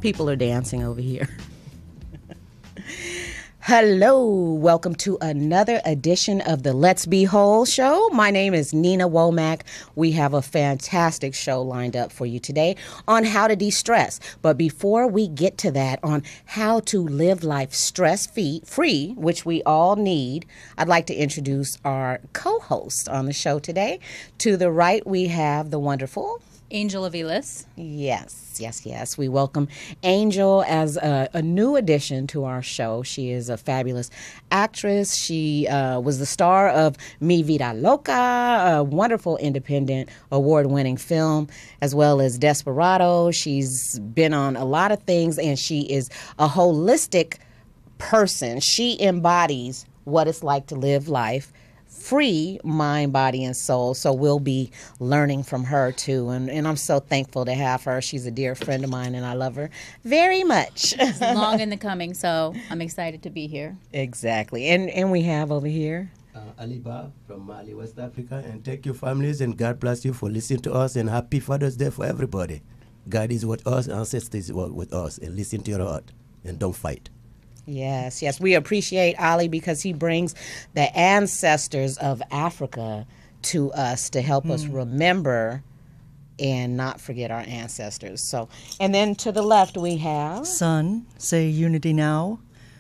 People are dancing over here. Hello, welcome to another edition of the Let's Be Whole show. My name is Nina Womack. We have a fantastic show lined up for you today on how to de-stress. But before we get to that, on how to live life stress-free, which we all need, I'd like to introduce our co-host on the show today. To the right, we have the wonderful Angel Aviles. Yes. We welcome Angel as a new addition to our show. She is a fabulous actress. She was the star of Mi Vida Loca, a wonderful independent award-winning film, as well as Desperado. She's been on a lot of things, and she is a holistic person. She embodies what it's like to live life free, mind, body, and soul. So we'll be learning from her too. And I'm so thankful to have her. She's a dear friend of mine, and I love her very much. It's long in the coming, so I'm excited to be here. Exactly. And we have over here Ali Ba from Mali, West Africa. And thank you, families, and God bless you for listening to us. And happy Father's Day for everybody. God is with us, ancestors are with us. And listen to your heart and don't fight. Yes. We appreciate Ali because he brings the ancestors of Africa to us to help us remember and not forget our ancestors. So, and then to the left we have Son, say Unity Now.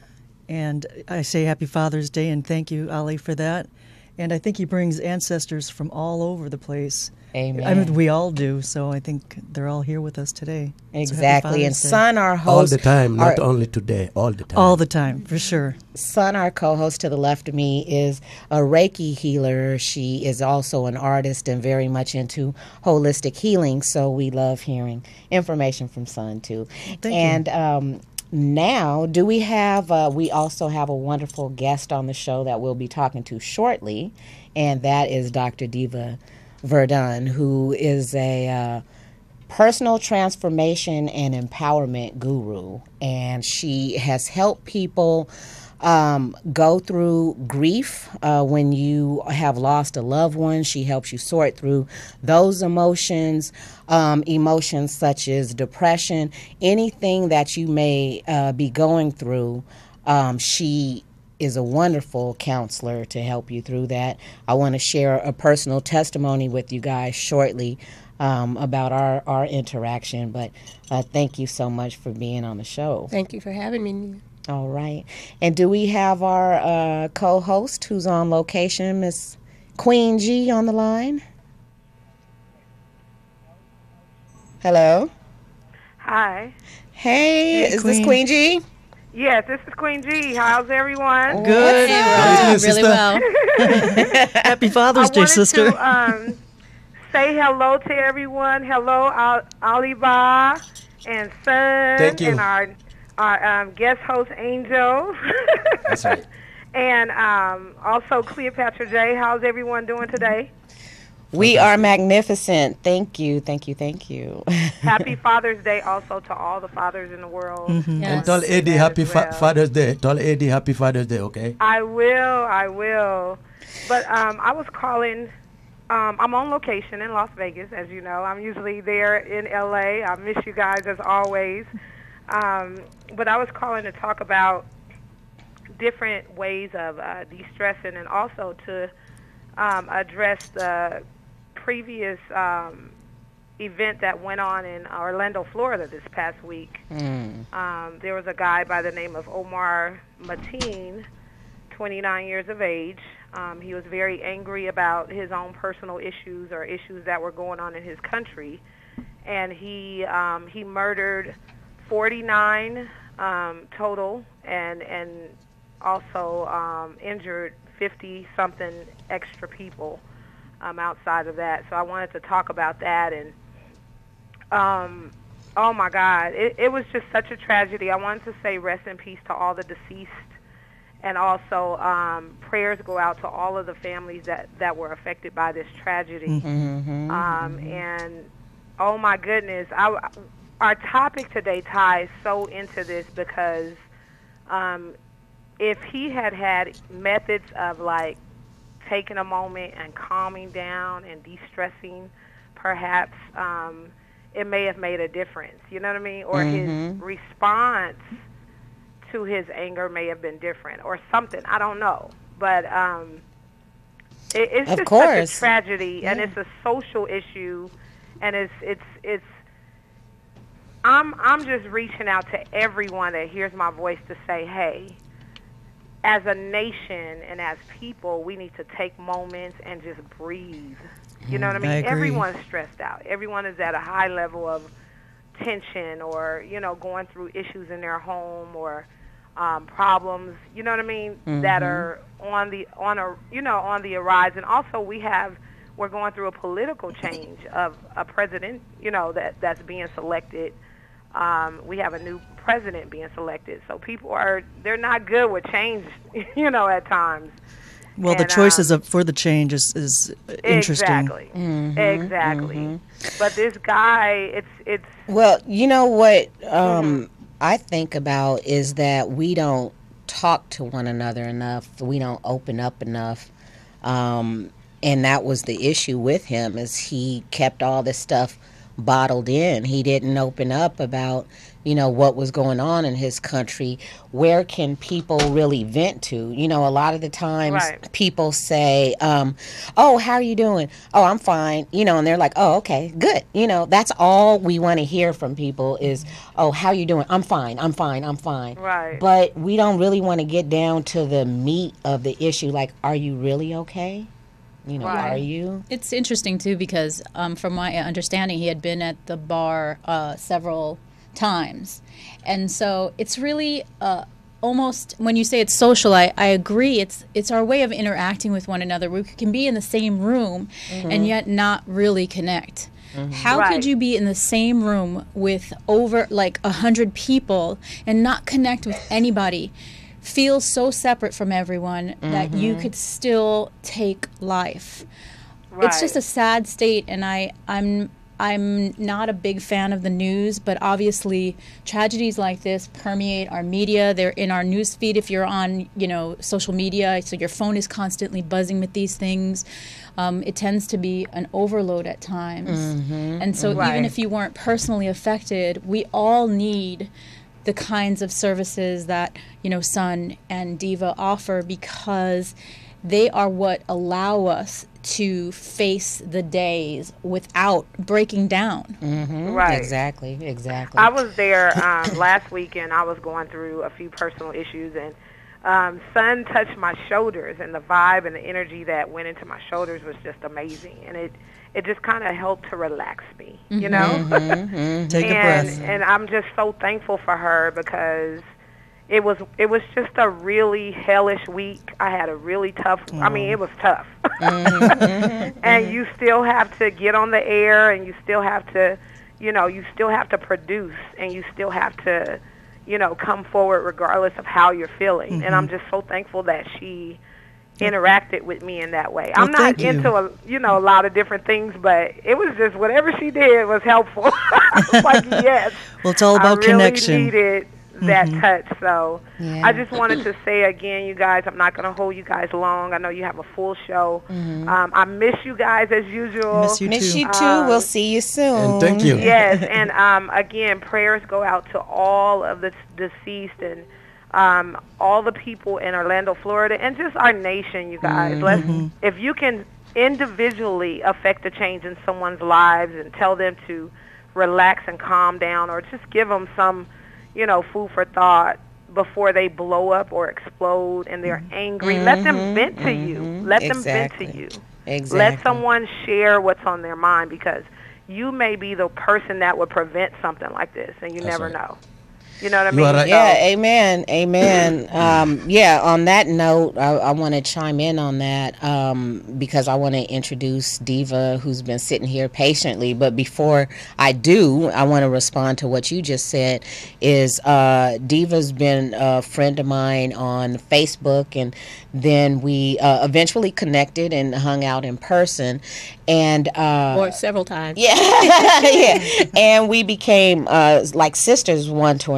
And I say Happy Father's Day and thank you, Ali, for that. And I think he brings ancestors from all over the place. Amen. I mean, we all do, so I think they're all here with us today. Exactly. So and Son, our host. All the time, not only today, all the time. All the time, for sure. Son, our co-host to the left of me, is a Reiki healer. She is also an artist and very much into holistic healing, so we love hearing information from Son, too. Thank you. Now, do we have, we also have a wonderful guest on the show that we'll be talking to shortly, and that is Dr. Diva Verdun, who is a personal transformation and empowerment guru, and she has helped people go through grief when you have lost a loved one. She helps you sort through those emotions, emotions such as depression, anything that you may be going through. She is a wonderful counselor to help you through that. I want to share a personal testimony with you guys shortly about our interaction, but thank you so much for being on the show. Thank you for having me. All right. And do we have our co-host who's on location, Miss Queen G, on the line? Hello? Hi. Hey, is this Queen G? Yes, this is Queen G. How's everyone? Good. Really well. Happy Father's Day, sister. I wanted to say hello to everyone. Hello, Ali Ba and Son. Thank you. And our guest host, Angel. That's right. And also Cleopatra J. How's everyone doing today? We are magnificent. Thank you. Happy Father's Day also to all the fathers in the world. Mm-hmm. Yes. And tell Eddie Happy Father's Day. Tell Eddie Happy Father's Day, okay? I will. But I was calling. I'm on location in Las Vegas, as you know. I'm usually there in L.A. I miss you guys as always. But I was calling to talk about different ways of de-stressing and also to address the previous event that went on in Orlando, Florida this past week. There was a guy by the name of Omar Mateen, 29 years of age. He was very angry about his own personal issues or issues that were going on in his country. And he murdered 49 total and also injured 50-something extra people outside of that. So I wanted to talk about that. And, oh, my God, it was just such a tragedy. I wanted to say rest in peace to all the deceased. And also prayers go out to all of the families that were affected by this tragedy. And, oh, my goodness, our topic today ties so into this because if he had methods of, like, taking a moment and calming down and de-stressing, perhaps it may have made a difference. You know what I mean? Or his response to his anger may have been different, or something. I don't know, but it's of just course. such a tragedy, and it's a social issue, and it's. I'm just reaching out to everyone that hears my voice to say, hey, as a nation and as people, we need to take moments and just breathe. You know what I mean? I agree. Everyone's stressed out. Everyone is at a high level of tension, or going through issues in their home, or problems. You know what I mean? That are on the rise. And also, we're going through a political change of a president. That's being selected. We have a new president being selected, so people they're not good with change. At times. Well, the choices for the change is interesting. Exactly. But this guy, it's. Well, you know what I think about is that we don't talk to one another enough. We don't open up enough. And that was the issue with him, is he kept all this stuff bottled in. He didn't open up about, what was going on in his country. Where can people really vent to? A lot of the times people say, oh, how are you doing? Oh, I'm fine. And they're like, oh, okay, good. That's all we want to hear from people is, oh, how you doing? I'm fine. I'm fine. I'm fine. Right. But we don't really want to get down to the meat of the issue. Like, are you really okay? Are you? It's interesting, too, because from my understanding, he had been at the bar several times. And so it's really almost, when you say it's social, I agree. It's our way of interacting with one another. We can be in the same room and yet not really connect. How could you be in the same room with over 100 people and not connect with anybody? Feel so separate from everyone that you could still take life. It's just a sad state, and I'm not a big fan of the news, but obviously tragedies like this permeate our media. They're in our news feed if you're on, social media, so your phone is constantly buzzing with these things. It tends to be an overload at times. And so even if you weren't personally affected, we all need the kinds of services that, S.U.N and Diva offer, because they are what allow us to face the days without breaking down. Right. Exactly. I was there last weekend. I was going through a few personal issues, and S.U.N touched my shoulders, and the vibe and the energy that went into my shoulders was just amazing. And it just kind of helped to relax me, Take a breath. And I'm just so thankful for her, because it was just a really hellish week. I had a really tough. I mean, it was tough. And you still have to get on the air, and you still have to, you still have to produce, and you still have to, come forward regardless of how you're feeling. And I'm just so thankful that she interacted with me in that way. I'm not into a lot of different things, but it was just whatever she did was helpful. I was like, yes. Well, it's all about connection. I really needed that touch. So I just wanted to say again, you guys, I'm not going to hold you guys long. I know you have a full show. I miss you guys as usual. Miss you too. We'll see you soon. And thank you. Yes, and again, prayers go out to all of the deceased, and all the people in Orlando, Florida, and just our nation, you guys. If you can individually affect a change in someone's lives and tell them to relax and calm down, or just give them some, food for thought before they blow up or explode and they're angry, let them vent to you. Let them vent to you. Exactly. Let someone share what's on their mind, because you may be the person that would prevent something like this, and you never know. You know what I mean? Right. Yeah, amen. On that note, I want to chime in on that because I want to introduce Diva, who's been sitting here patiently. But before I do, I want to respond to what you just said. Is Diva's been a friend of mine on Facebook, and then we eventually connected and hung out in person. And or several times. Yeah. And we became like sisters one to another.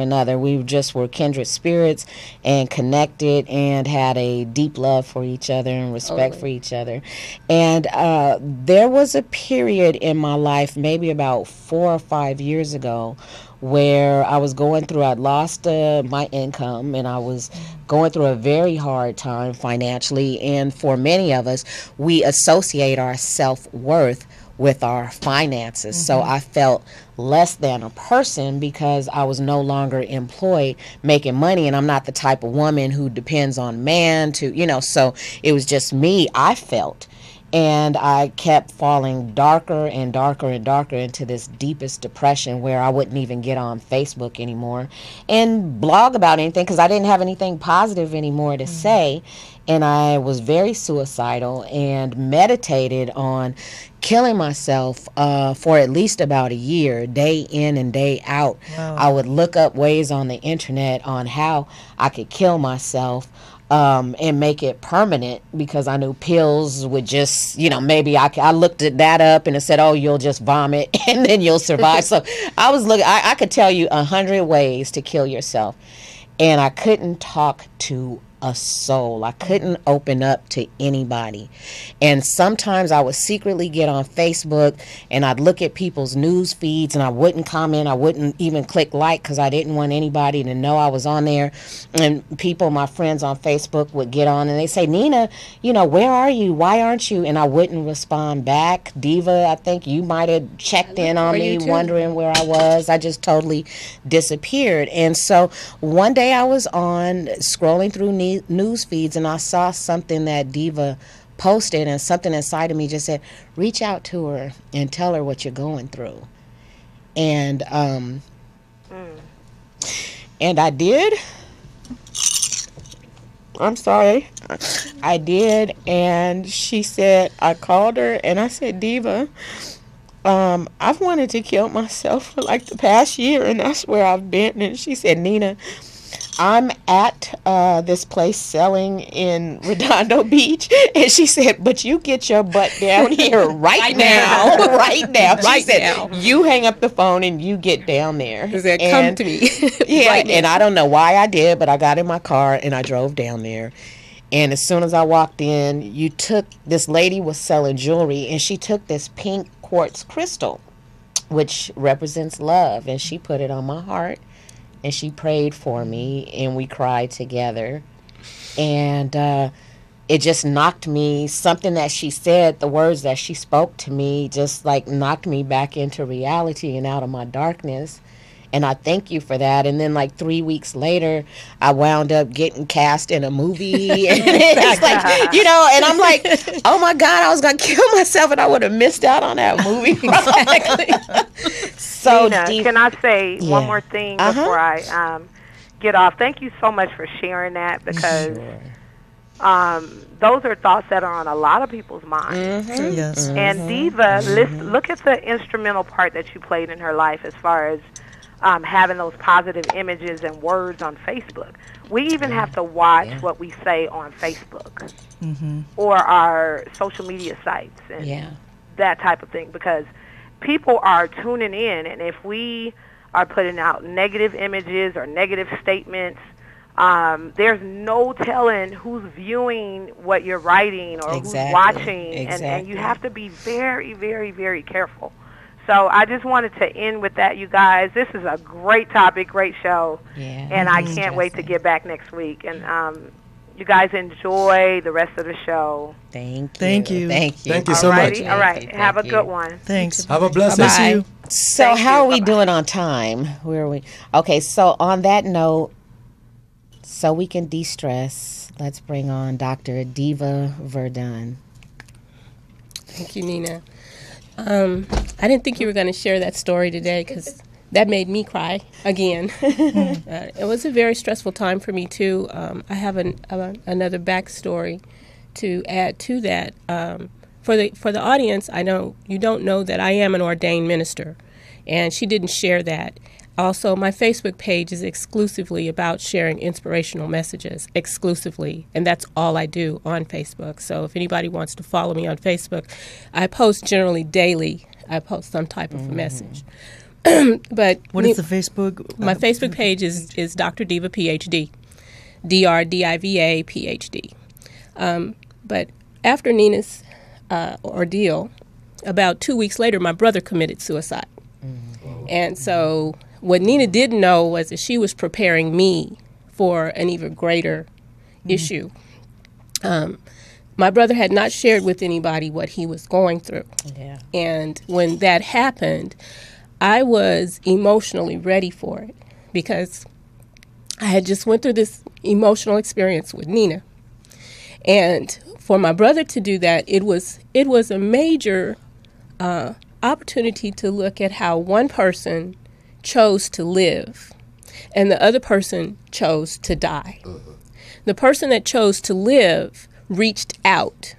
another. We just were kindred spirits and connected and had a deep love for each other and respect for each other. And there was a period in my life, maybe about 4 or 5 years ago, where I was going through, I'd lost my income, and I was going through a very hard time financially. And for many of us, we associate our self-worth with our finances. So I felt less than a person because I was no longer employed making money, and I'm not the type of woman who depends on man to, so it was just me, I felt. And I kept falling darker and darker and darker into this deepest depression where I wouldn't even get on Facebook anymore and blog about anything because I didn't have anything positive anymore to say. And I was very suicidal and meditated on killing myself for at least about a year, day in and day out. Wow. I would look up ways on the internet on how I could kill myself. And make it permanent because I knew pills would just, maybe I looked at that up and it said, oh, you'll just vomit and then you'll survive. So I was looking, I could tell you 100 ways to kill yourself. And I couldn't talk to a soul. I couldn't open up to anybody. And sometimes I would secretly get on Facebook and I'd look at people's news feeds and I wouldn't comment. I wouldn't even click like because I didn't want anybody to know I was on there. And people, my friends on Facebook, would get on and they say, Nina, where are you? Why aren't you? And I wouldn't respond back. Diva, I think you might have checked in on me wondering where I was. I just totally disappeared. And so one day I was on scrolling through news feeds and I saw something that Diva posted, and something inside of me just said, reach out to her and tell her what you're going through. And and I did. I'm sorry. I did. And she said, I called her and I said, Diva, I've wanted to kill myself for like the past year, and that's where I've been. And she said, Nina, I'm at this place selling in Redondo Beach. And she said, but you get your butt down here right now. Right now. She said, you hang up the phone and you get down there. She said, come to me. Yeah, right, and I don't know why I did, but I got in my car and I drove down there. And as soon as I walked in, this lady was selling jewelry, and she took this pink quartz crystal, which represents love, and she put it on my heart. And she prayed for me, and we cried together. And it just knocked me, something that she said, the words that she spoke to me, just like knocked me back into reality and out of my darkness. And I thank you for that. And then like 3 weeks later, I wound up getting cast in a movie. And it's like, and I'm like, oh my God, I was going to kill myself and I would have missed out on that movie. So Nina, can I say one more thing before I get off? Thank you so much for sharing that, because those are thoughts that are on a lot of people's minds. Yes. And Diva, look at the instrumental part that you played in her life as far as having those positive images and words on Facebook. We even have to watch what we say on Facebook or our social media sites and that type of thing, because people are tuning in, and if we are putting out negative images or negative statements, there's no telling who's viewing what you're writing or who's watching, and you have to be very, very, very careful. So I just wanted to end with that, you guys. This is a great topic, great show, and I can't wait to get back next week. And you guys enjoy the rest of the show. Thank you. Thank you so much. All right. Have a good one. Thanks. Have a blessing. Bye. So how are we doing on time? Where are we? Okay, so on that note, so we can de-stress, let's bring on Dr. Diva Verdun. Thank you, Nina. I didn't think you were going to share that story today, because that made me cry again. It was a very stressful time for me, too. I have another backstory to add to that. For the audience, I know you don't know that I am an ordained minister, and she didn't share that. Also, my Facebook page is exclusively about sharing inspirational messages, exclusively, and that's all I do on Facebook. So if anybody wants to follow me on Facebook, I post generally daily. I post some type of a message. But What is the Facebook? my Facebook page is Dr. Diva PhD, DRDIVA PhD. But after Nina's ordeal, about 2 weeks later, my brother committed suicide. And so what Nina didn't know was that she was preparing me for an even greater issue. My brother had not shared with anybody what he was going through. Yeah. And when that happened, I was emotionally ready for it because I had just went through this emotional experience with Nina. And for my brother to do that, it was a major opportunity to look at how one person chose to live and the other person chose to die. The person that chose to live reached out.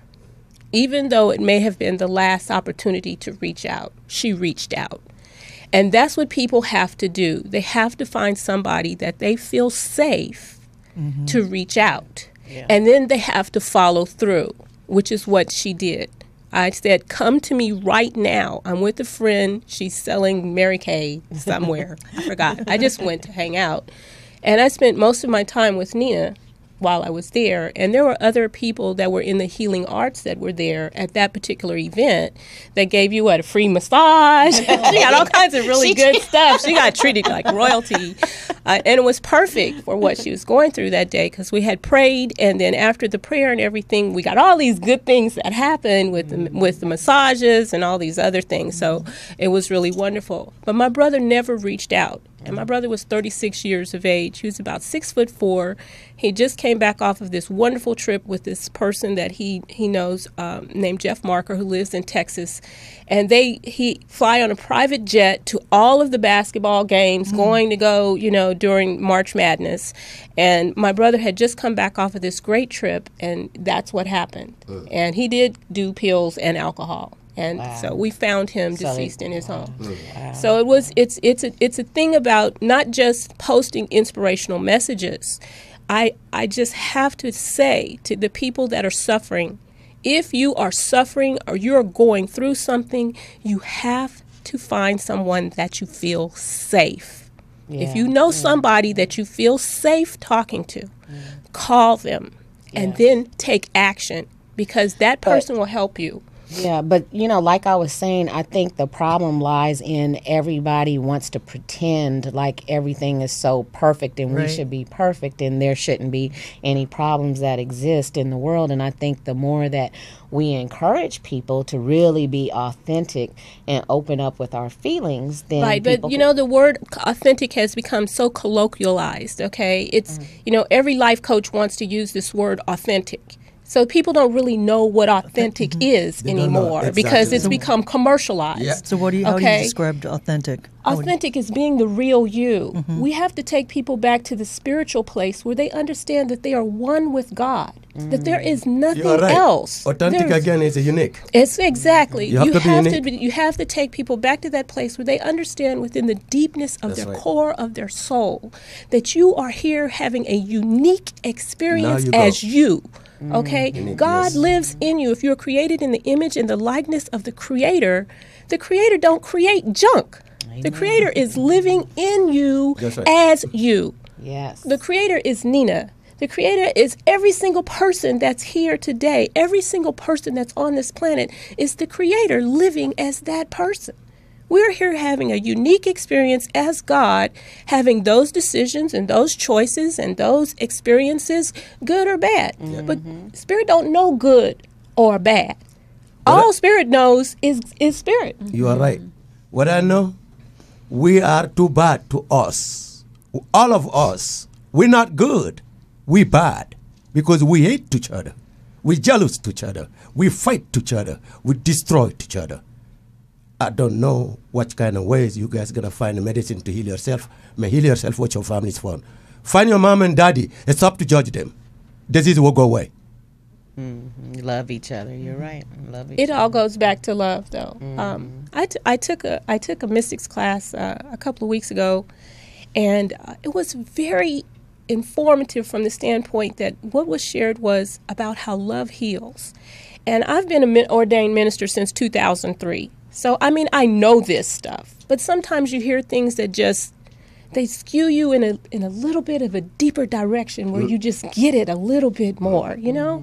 Even though it may have been the last opportunity to reach out, she reached out. And that's what people have to do. They have to find somebody that they feel safe to reach out. Yeah. And then they have to follow through, which is what she did. I said, come to me right now. I'm with a friend. She's selling Mary Kay somewhere. I forgot. I just went to hang out. And I spent most of my time with Nina while I was there. And there were other people that were in the healing arts that were there at that particular event that gave you a free massage. She got all kinds of really good stuff. She got treated like royalty. And it was perfect for what she was going through that day because we had prayed. And then after the prayer and everything, we got all these good things that happened with the massages and all these other things. So it was really wonderful. But my brother never reached out. And my brother was 36 years of age. He was about 6'4". He just came back off of this wonderful trip with this person that he knows named Jeff Marker, who lives in Texas. And he fly on a private jet to all of the basketball games, going to go, during March Madness. And my brother had just come back off of this great trip, and that's what happened. And he did do pills and alcohol. And so we found him deceased in his home. Wow. So it's a thing about not just posting inspirational messages. I just have to say to the people that are suffering, if you are suffering or you're going through something, you have to find someone that you feel safe. If you know somebody that you feel safe talking to, call them and then take action because that person will help you. Yeah, but like I was saying, I think the problem lies in everybody wants to pretend like everything is so perfect and we should be perfect and there shouldn't be any problems that exist in the world. And I think the more that we encourage people to really be authentic and open up with our feelings, then but the word authentic has become so colloquialized, okay? It's, every life coach wants to use this word authentic. So people don't really know what authentic is anymore because it's become commercialized. Yeah. So how do you describe authentic? Authentic is being the real you. We have to take people back to the spiritual place where they understand that they are one with God, that there is nothing else. Authentic again is unique. It's exactly. You have to take people back to that place where they understand within the deepness of their core of their soul that you are here having a unique experience as you. Okay, God lives in you. If you're created in the image and the likeness of the Creator don't create junk. Amen. The Creator is living in you as you. Yes. The Creator is Nina. The Creator is every single person that's here today. Every single person that's on this planet is the Creator living as that person. We're here having a unique experience as God, having those decisions and those choices and those experiences, good or bad. But Spirit don't know good or bad. All Spirit knows is Spirit. You are right. What I know, we are too bad to us. All of us, we're not good. We bad because we hate each other. We jealous to each other. We fight to each other. We destroy each other. I don't know what kind of ways you guys going to find a medicine to heal yourself. May heal yourself what your family's for. Find your mom and daddy. It's up to judge them. Disease will go away. Love each other. You're right. Love each other. It all other. goes back to love, though. I took a mystics class a couple of weeks ago, and it was very informative from the standpoint that what was shared was about how love heals. And I've been an ordained minister since 2003. So, I know this stuff. but sometimes you hear things that just, they skew you in a little bit of a deeper direction where you just get it a little bit more, you know?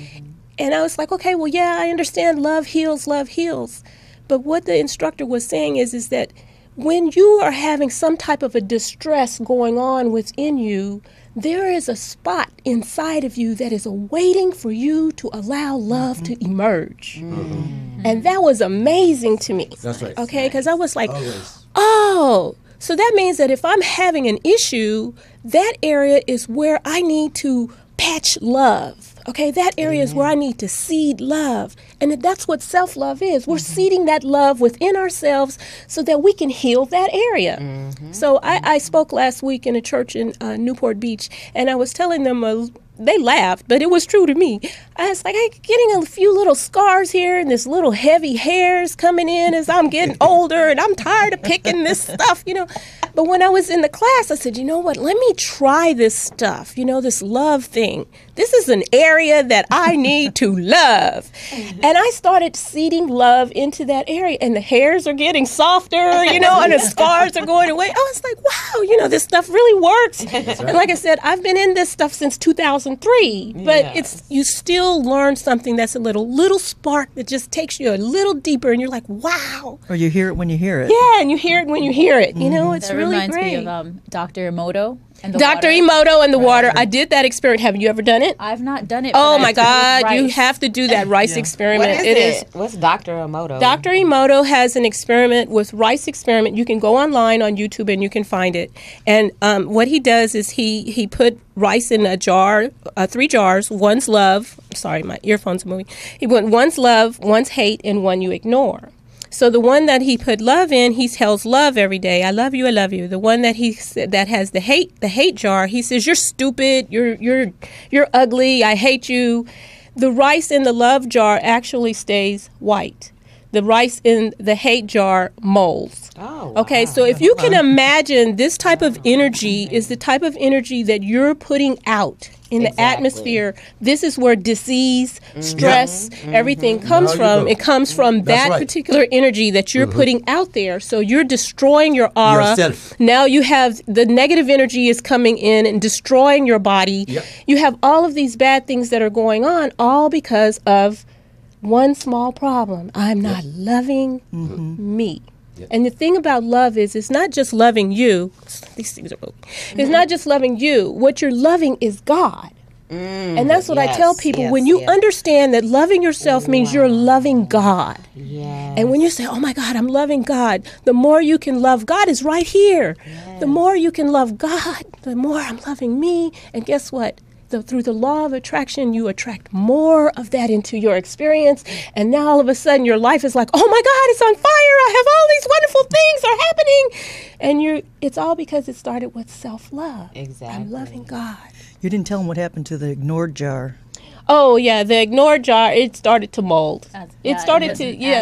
And I was like, okay, well, yeah, I understand love heals, love heals. But what the instructor was saying is that when you are having some type of a distress going on within you, there is a spot inside of you that is waiting for you to allow love to emerge. And that was amazing to me. That's right. Okay, because I was like, Always. oh, so that means that if I'm having an issue, that area is where I need to patch love. Okay, that area is where I need to seed love. And that's what self-love is. We're seeding that love within ourselves so that we can heal that area. So I spoke last week in a church in Newport Beach, and I was telling them, they laughed, but it was true to me. I was like, I'm getting a few little scars here and this little heavy hairs coming in as I'm getting older, and I'm tired of picking this stuff, you know. But when I was in the class, I said, you know what, let me try this stuff, you know, this love thing. This is an area that I need to love. And I started seeding love into that area, and the hairs are getting softer, you know, and the scars are going away. I was like, wow, you know, this stuff really works. And like I said, I've been in this stuff since 2003, but it's, you still learn something that's a little spark that just takes you a little deeper, and you're like, wow. Or you hear it when you hear it. Yeah, and you hear it when you hear it. You know, it's That really reminds great. me of Dr. Emoto and the Dr. water. Emoto and the water. I did that experiment. Have you ever done it? I've not done it. Oh but my I've done it with God, you rice. have to do that rice experiment. What is It it? is. What's Dr. Emoto? Dr. Emoto has an experiment with rice experiment. You can go online on YouTube and you can find it. And what he does is he put rice in a jar, 3 jars. One's love. Sorry, my earphones are moving. He put one's love, one's hate, and one you ignore. So the one that he put love in, he tells love every day. I love you, I love you. The one that that has the hate jar, he says you're stupid, you're ugly, I hate you. The rice in the love jar actually stays white. The rice in the hate jar molds. Oh, Okay, wow. so if you can imagine, this type of energy is the type of energy that you're putting out in the Exactly. atmosphere. This is where disease, stress, everything comes There you from. go. It comes from That's that right. particular energy that you're putting out there. So you're destroying your aura. Yourself. Now you have the negative energy is coming in and destroying your body. Yep. You have all of these bad things that are going on, all because of one small problem. I'm not loving me. Yep. And the thing about love is, it's not just loving you. These things are moving. It's not just loving you. What you're loving is God. And that's what I tell yes, people. yes, When you yes. understand that loving yourself means you're loving God. Yes. And when you say, oh my God, I'm loving God, the more you can love God is right here. The more you can love God, the more I'm loving me. And guess what? Through the law of attraction, you attract more of that into your experience. And now all of a sudden your life is like, oh my God, it's on fire. I have all these wonderful things are happening. And it's all because it started with self-love. Exactly. I'm loving God. You didn't tell them what happened to the ignored jar. Oh yeah, the ignored jar, it started to mold. It It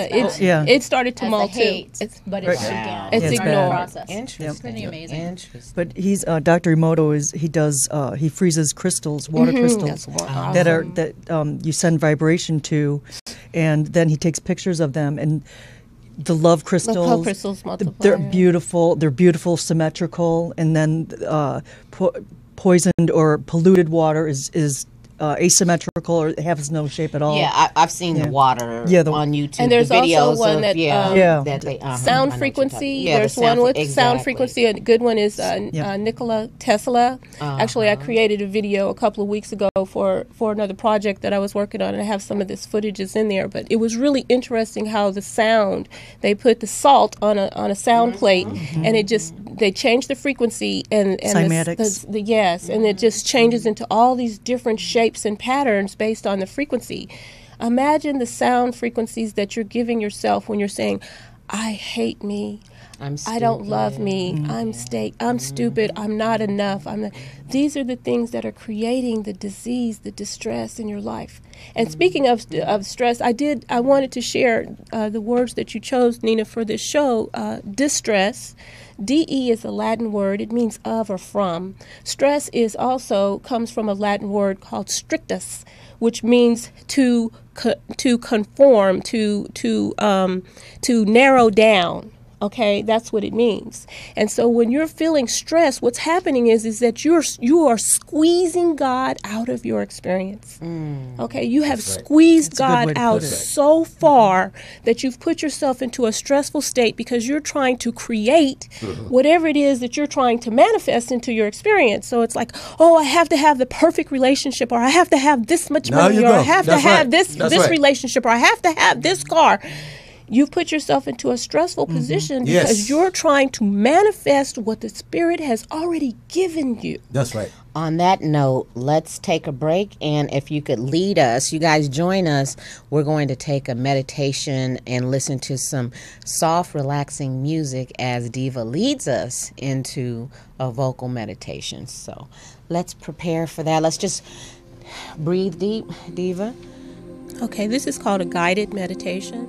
started to as mold the hate, too. but it's Right. again. It's part of the ignored. process. Interesting. It's pretty amazing. Interesting. But he's Dr. Emoto he freezes crystals, water crystals that you send vibration to, and then he takes pictures of them, and the love crystals. Love crystals multiply. They're beautiful. They're beautiful, symmetrical, and then poisoned or polluted water is asymmetrical or has no shape at all. Yeah, I've seen the water Yeah, on YouTube. And there's the videos also one of, that, that they, I know sound what you're frequency. talking- yeah, There's the one with sound exactly. frequency. A good one is Nikola Tesla. Actually, I created a video a couple of weeks ago for another project that I was working on, and I have some of this footage is in there. But it was really interesting how the sound, they put the salt on a sound plate, and they changed the frequency and Cymatics. and it just changes into all these different shapes and patterns based on the frequency. Imagine the sound frequencies that you're giving yourself when you're saying, I hate me. I don't love me. I'm stupid. I'm not enough. These are the things that are creating the disease, the distress in your life. And speaking of stress, I wanted to share the words that you chose, Nina, for this show. Distress. DE is a Latin word. It means of or from. Stress comes from a Latin word called strictus, which means to conform, to narrow down. Okay, that's what it means. And so when you're feeling stressed, what's happening is that you are squeezing God out of your experience. Okay, you have squeezed God out so far that you've put yourself into a stressful state because you're trying to create whatever it is that you're trying to manifest into your experience. So it's like, oh, I have to have the perfect relationship, or I have to have this much money, or I have to have this relationship, or I have to have this car. You've put yourself into a stressful position because you're trying to manifest what the Spirit has already given you. That's right. On that note, let's take a break. And if you could lead us, you guys join us. We're going to take a meditation and listen to some soft, relaxing music as Diva leads us into a vocal meditation. So let's prepare for that. Let's just breathe deep, Diva. Okay, this is called a guided meditation.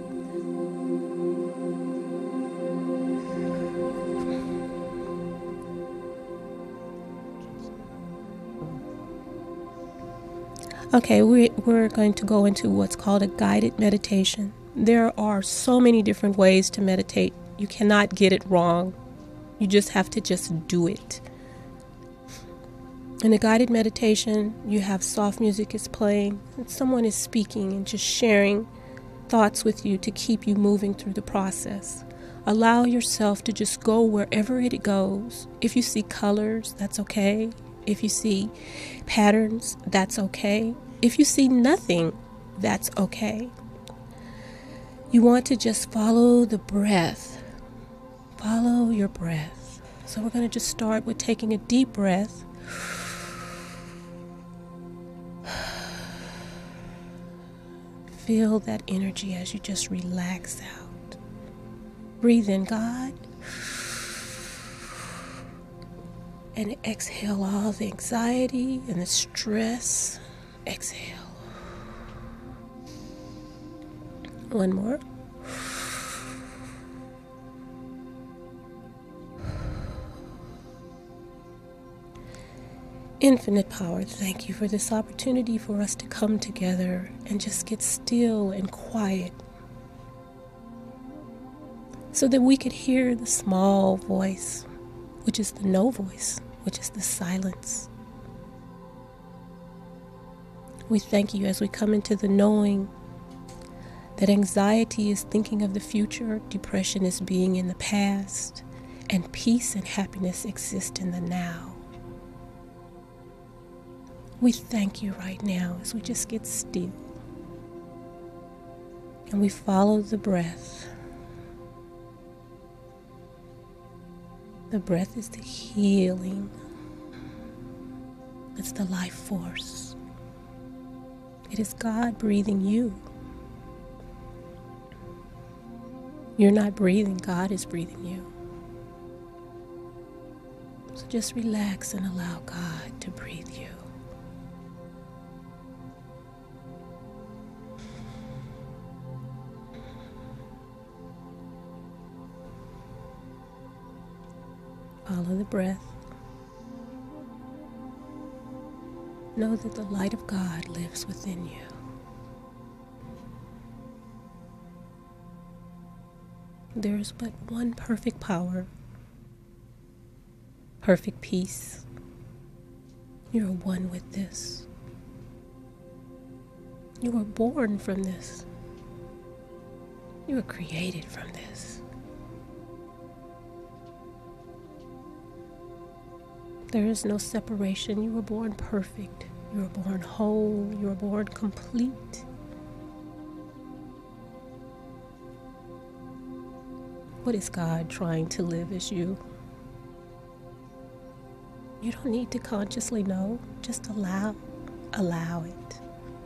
Okay, we're going to go into what's called a guided meditation. There are so many different ways to meditate. You cannot get it wrong. You just have to just do it. In a guided meditation, you have soft music is playing, and someone is speaking and just sharing thoughts with you to keep you moving through the process. Allow yourself to just go wherever it goes. If you see colors, that's okay. If you see patterns, that's okay. If you see nothing, that's okay. You want to just follow the breath. Follow your breath. So we're going to just start with taking a deep breath. Feel that energy as you just relax out. Breathe in, God. And exhale all the anxiety and the stress. Exhale. One more. Infinite power, thank you for this opportunity for us to come together and just get still and quiet so that we could hear the small voice, which is the no voice, which is the silence. We thank you as we come into the knowing that anxiety is thinking of the future, depression is being in the past, and peace and happiness exist in the now. We thank you right now as we just get still and we follow the breath. The breath is the healing. It's the life force. It is God breathing you. You're not breathing, God is breathing you. So just relax and allow God to breathe you. Follow the breath. Know that the light of God lives within you. There is but one perfect power, perfect peace. You are one with this. You were born from this. You were created from this. There is no separation. You were born perfect. You were born whole. You were born complete. What is God trying to live as you? You don't need to consciously know. Just allow it.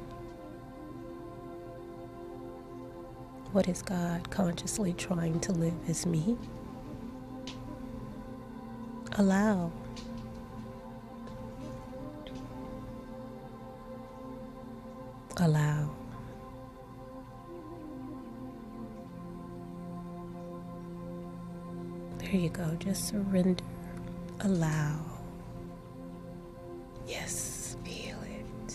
What is God consciously trying to live as me? Allow. Allow. There you go. Just surrender. Allow. Yes, feel it.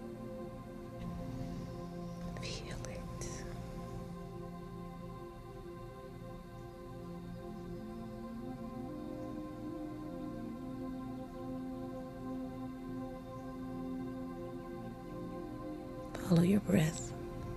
Feel it. Follow your breath.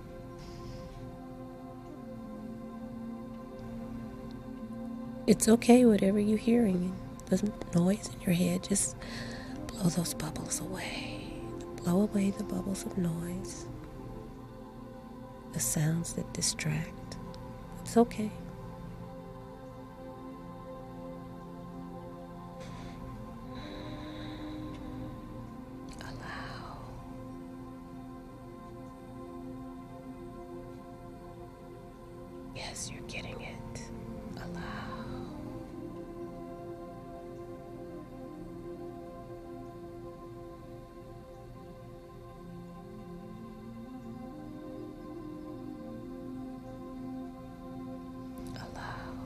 It's okay, whatever you're hearing, the noise in your head, just blow those bubbles away. Blow away the bubbles of noise, the sounds that distract. It's okay. Allow. Yes, you're getting it. Allow. Allow.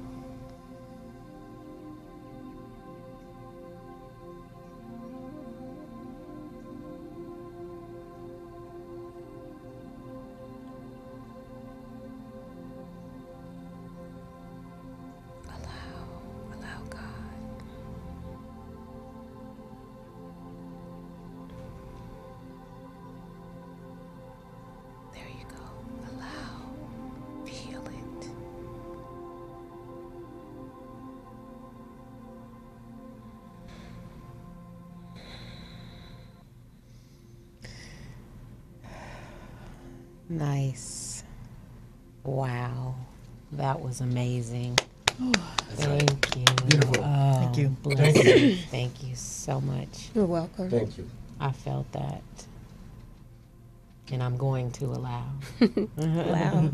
Allow God. There you go. Allow. Feel it. Nice. Wow. That was amazing. Thank you. Beautiful. Oh, Thank you. bless you. Thank you so much. You're welcome. Thank you. I felt that. And I'm going to allow. Allow.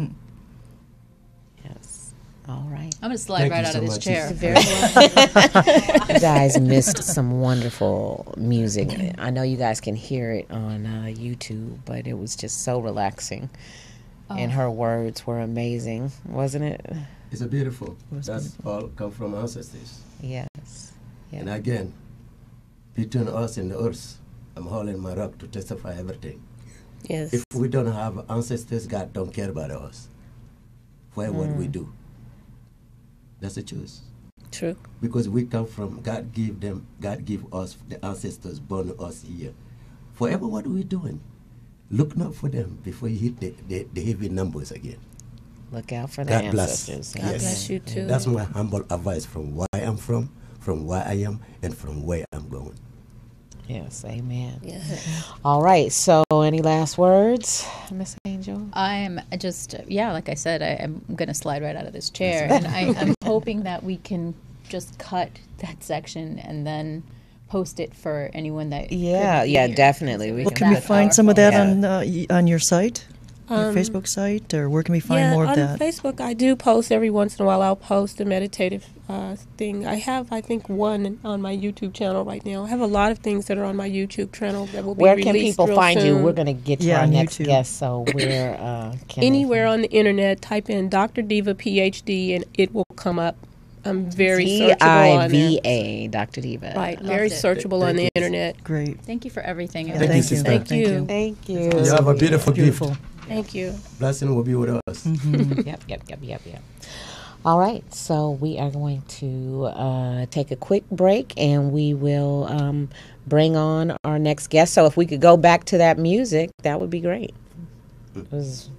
Yes. All right. I'm going to slide Thank right you out so of this much. chair. Very welcome. You guys missed some wonderful music. I know you guys can hear it on YouTube, but it was just so relaxing. And her words were amazing, wasn't it? It's a beautiful. That's all come from ancestors. Yes. Yeah. And again, between us and the earth, I'm holding my rock to testify everything. Yes. If we don't have ancestors, God don't care about us. Why would we do? That's a choice. True. Because we come from, God give us, the ancestors born us here. Forever what we doing? Look out for them before you hit the heavy numbers again. Look out for the God bless. ancestors. God bless you too. That's my humble advice from where I'm from where I am, and from where I'm going. Yes, amen. Yes. All right, so any last words, Miss Angel? I am just, like I said, I'm going to slide right out of this chair. And I'm hoping that we can just cut that section and then post it for anyone that Yeah, couldn't yeah, hear. definitely. We Well, can can we put find our- some of that Yeah. on your site, your Facebook site, or where can we find more of on that? Facebook, I do post every once in a while. I'll post a meditative thing. I have, I think, one on my YouTube channel right now. I have a lot of things that are on my YouTube channel that will be Where released can people real find you? soon. We're going to get to Yeah, our on next YouTube. guest, so where can they Anywhere find on the internet, type in Dr. Diva PhD and it will come up. I'm very searchable on there. DIVA, Dr. Diva. Right, Loved very it. searchable on the internet. Great. Thank you for everything. Yeah, It was Thank you, sister. Thank you. Thank you. You have a beautiful Beautiful. gift. Thank you. Blessing will be with us. Yep. All right, so we are going to take a quick break, and we will bring on our next guest. So if we could go back to that music, that would be great. It was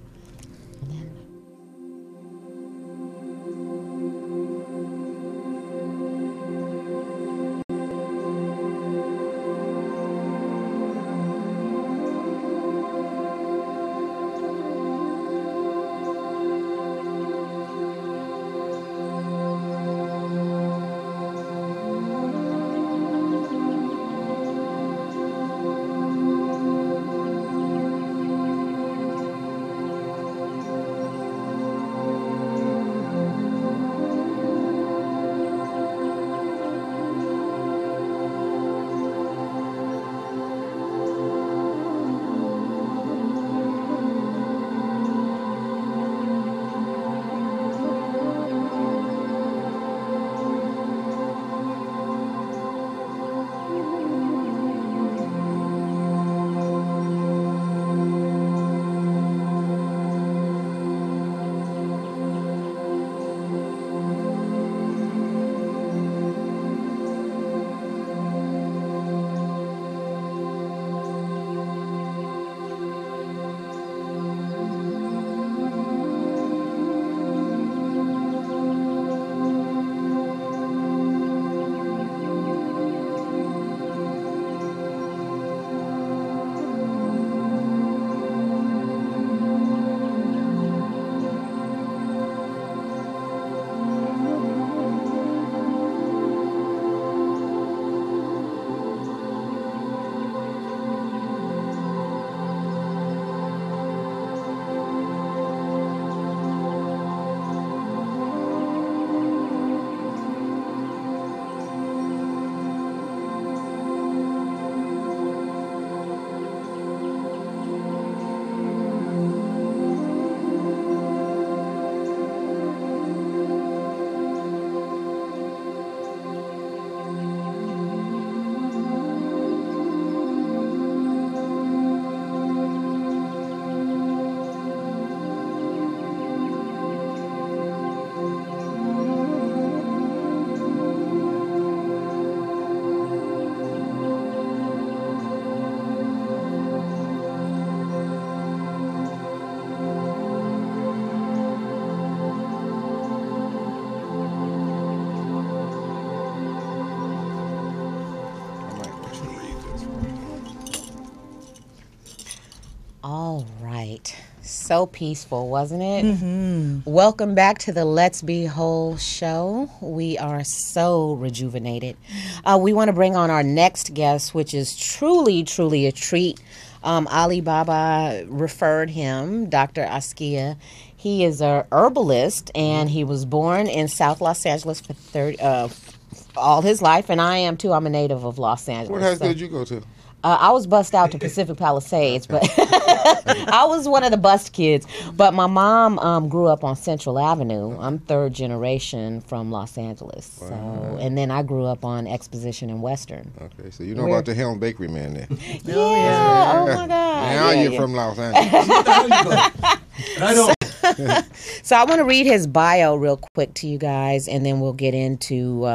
All right. So peaceful, wasn't it? Welcome back to the Let's Be Whole show. We are so rejuvenated. We want to bring on our next guest, which is truly, truly a treat. Ali Baba referred him, Dr. Askia. He is a herbalist, and he was born in South Los Angeles for all his life, and I am too. I'm a native of Los Angeles. What high school did you go to? I was bussed out to Pacific Palisades, but I was one of the bust kids. But my mom grew up on Central Avenue. I'm third generation from Los Angeles. Wow. So, and then I grew up on Exposition and Western. Okay, so you know about the Helm Bakery man there. Yeah, oh my God. Now Yeah, you're yeah. from Los Angeles. Right on. So I want to read his bio real quick to you guys, and then we'll get into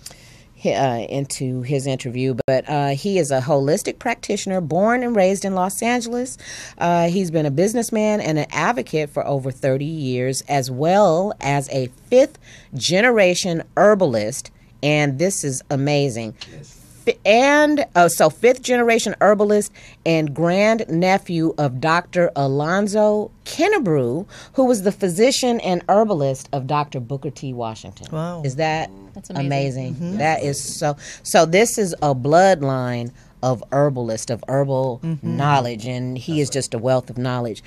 his interview. But he is a holistic practitioner born and raised in Los Angeles. He's been a businessman and an advocate for over 30 years, as well as a fifth generation herbalist. And this is amazing. Yes. Fifth generation herbalist and grand nephew of Dr. Alonzo Kennebrew, who was the physician and herbalist of Dr. Booker T. Washington. Wow. Is that That's amazing. That is so. So this is a bloodline of herbalists, of herbal knowledge, and he is just a wealth of knowledge.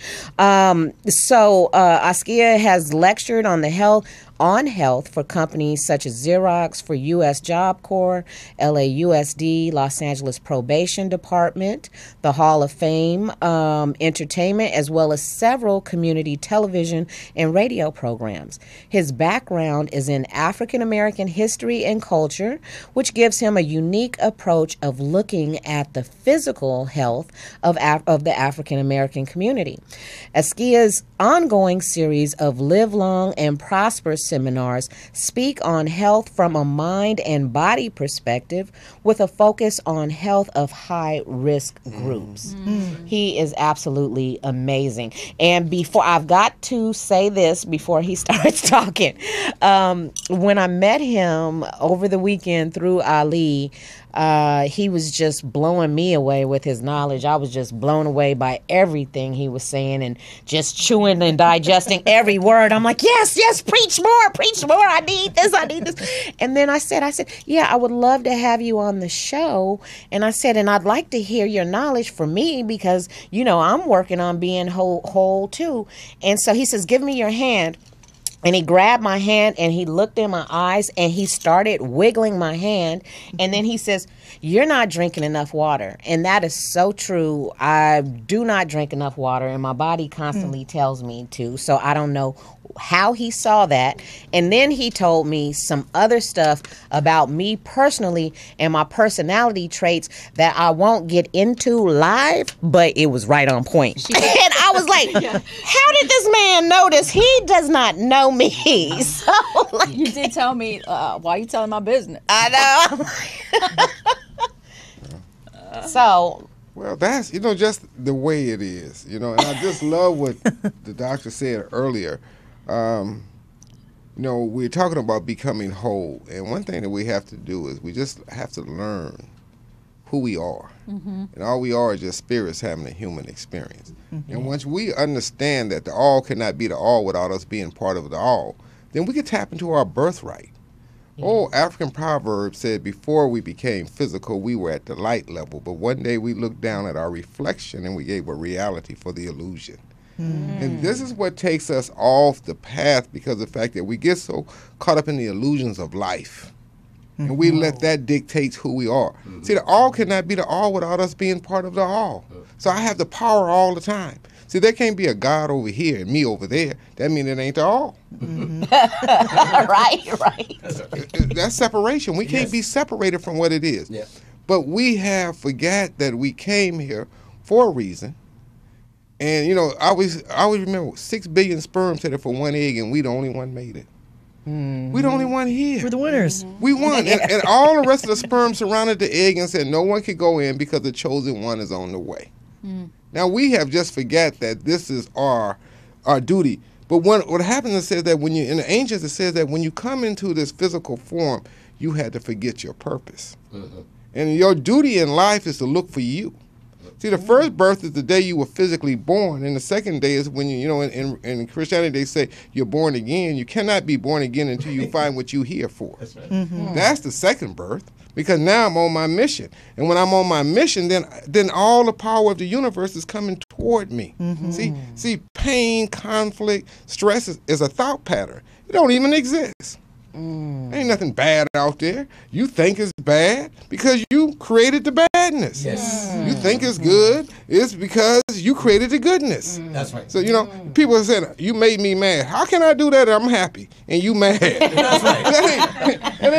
Askia has lectured on health for companies such as Xerox, for U.S. Job Corps, LAUSD, Los Angeles Probation Department, the Hall of Fame, Entertainment, as well as several community television and radio programs. His background is in African American history and culture, which gives him a unique approach of looking at the physical health of the African American community. Askia's ongoing series of Live Long and Prosper seminars speak on health from a mind and body perspective, with a focus on health of high-risk groups. He is absolutely amazing. And I've got to say this before he starts talking. When I met him over the weekend through Ali, he was just blowing me away with his knowledge. I was just blown away by everything he was saying and just chewing and digesting every word. I'm like, yes, preach more. I need this. And then I said, yeah, I would love to have you on the show. And I said, and I'd like to hear your knowledge for me because, I'm working on being whole too. And so he says, give me your hand. And he grabbed my hand and he looked in my eyes and he started wiggling my hand. And then he says, you're not drinking enough water. And that is so true. I do not drink enough water and my body constantly tells me to. So I don't know how he saw that. And then he told me some other stuff about me personally and my personality traits that I won't get into live, but it was right on point. And I was like, how did this man know this? He does not know me. So, You did tell me, why are you telling my business? I know. So, Well, that's, just the way it is, and I just love what the doctor said earlier. We're talking about becoming whole, and one thing that we have to do is we just have to learn who we are. And all we are is just spirits having a human experience. And once we understand that the all cannot be the all without us being part of the all, then we can tap into our birthright. Old African proverb said, before we became physical, we were at the light level, but one day we looked down at our reflection and we gave a reality for the illusion. And this is what takes us off the path, because of the fact that we get so caught up in the illusions of life. And we let that dictate who we are. See, the all cannot be the all without us being part of the all. So I have the power all the time. See, there can't be a God over here and me over there. That means it ain't the all. right. That's separation. We can't be separated from what it is. Yeah. But we have forgot that we came here for a reason. And, I always remember 6 billion sperms headed for one egg, and we the only one made it. We the only one here. We're the winners. We won. And all the rest of the sperm surrounded the egg and said no one can go in because the chosen one is on the way. Now, we have just forgot that this is our duty. But what happens is says that in the ancients, it says that when you come into this physical form, you had to forget your purpose. And your duty in life is to look for you. See, the first birth is the day you were physically born, and the second day is when in Christianity they say you're born again. You cannot be born again until you find what you're here for. That's right. That's the second birth, because now I'm on my mission, and when I'm on my mission, then all the power of the universe is coming toward me. See, pain, conflict, stress is a thought pattern. It don't even exist. Ain't nothing bad out there. You think it's bad because you created the badness. Yes. You think it's good, it's because you created the goodness. That's right. So, people are saying, you made me mad. How can I do that? I'm happy and you mad. That's right.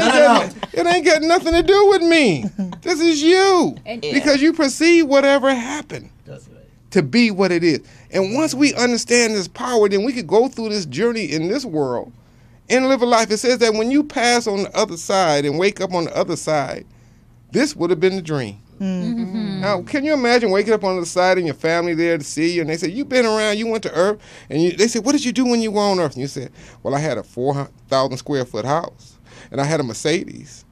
It ain't got nothing to do with me. This is you. Because you perceive whatever happened. That's right. To be what it is. And once we understand this power, then we could go through this journey in this world and live a life. It says that when you pass on the other side and wake up on the other side, this would have been the dream. Now, can you imagine waking up on the other side and your family there to see you, and they say, you've been around, you went to Earth, and they say, what did you do when you were on Earth? And you said, well, I had a 4,000 square foot house, and I had a Mercedes,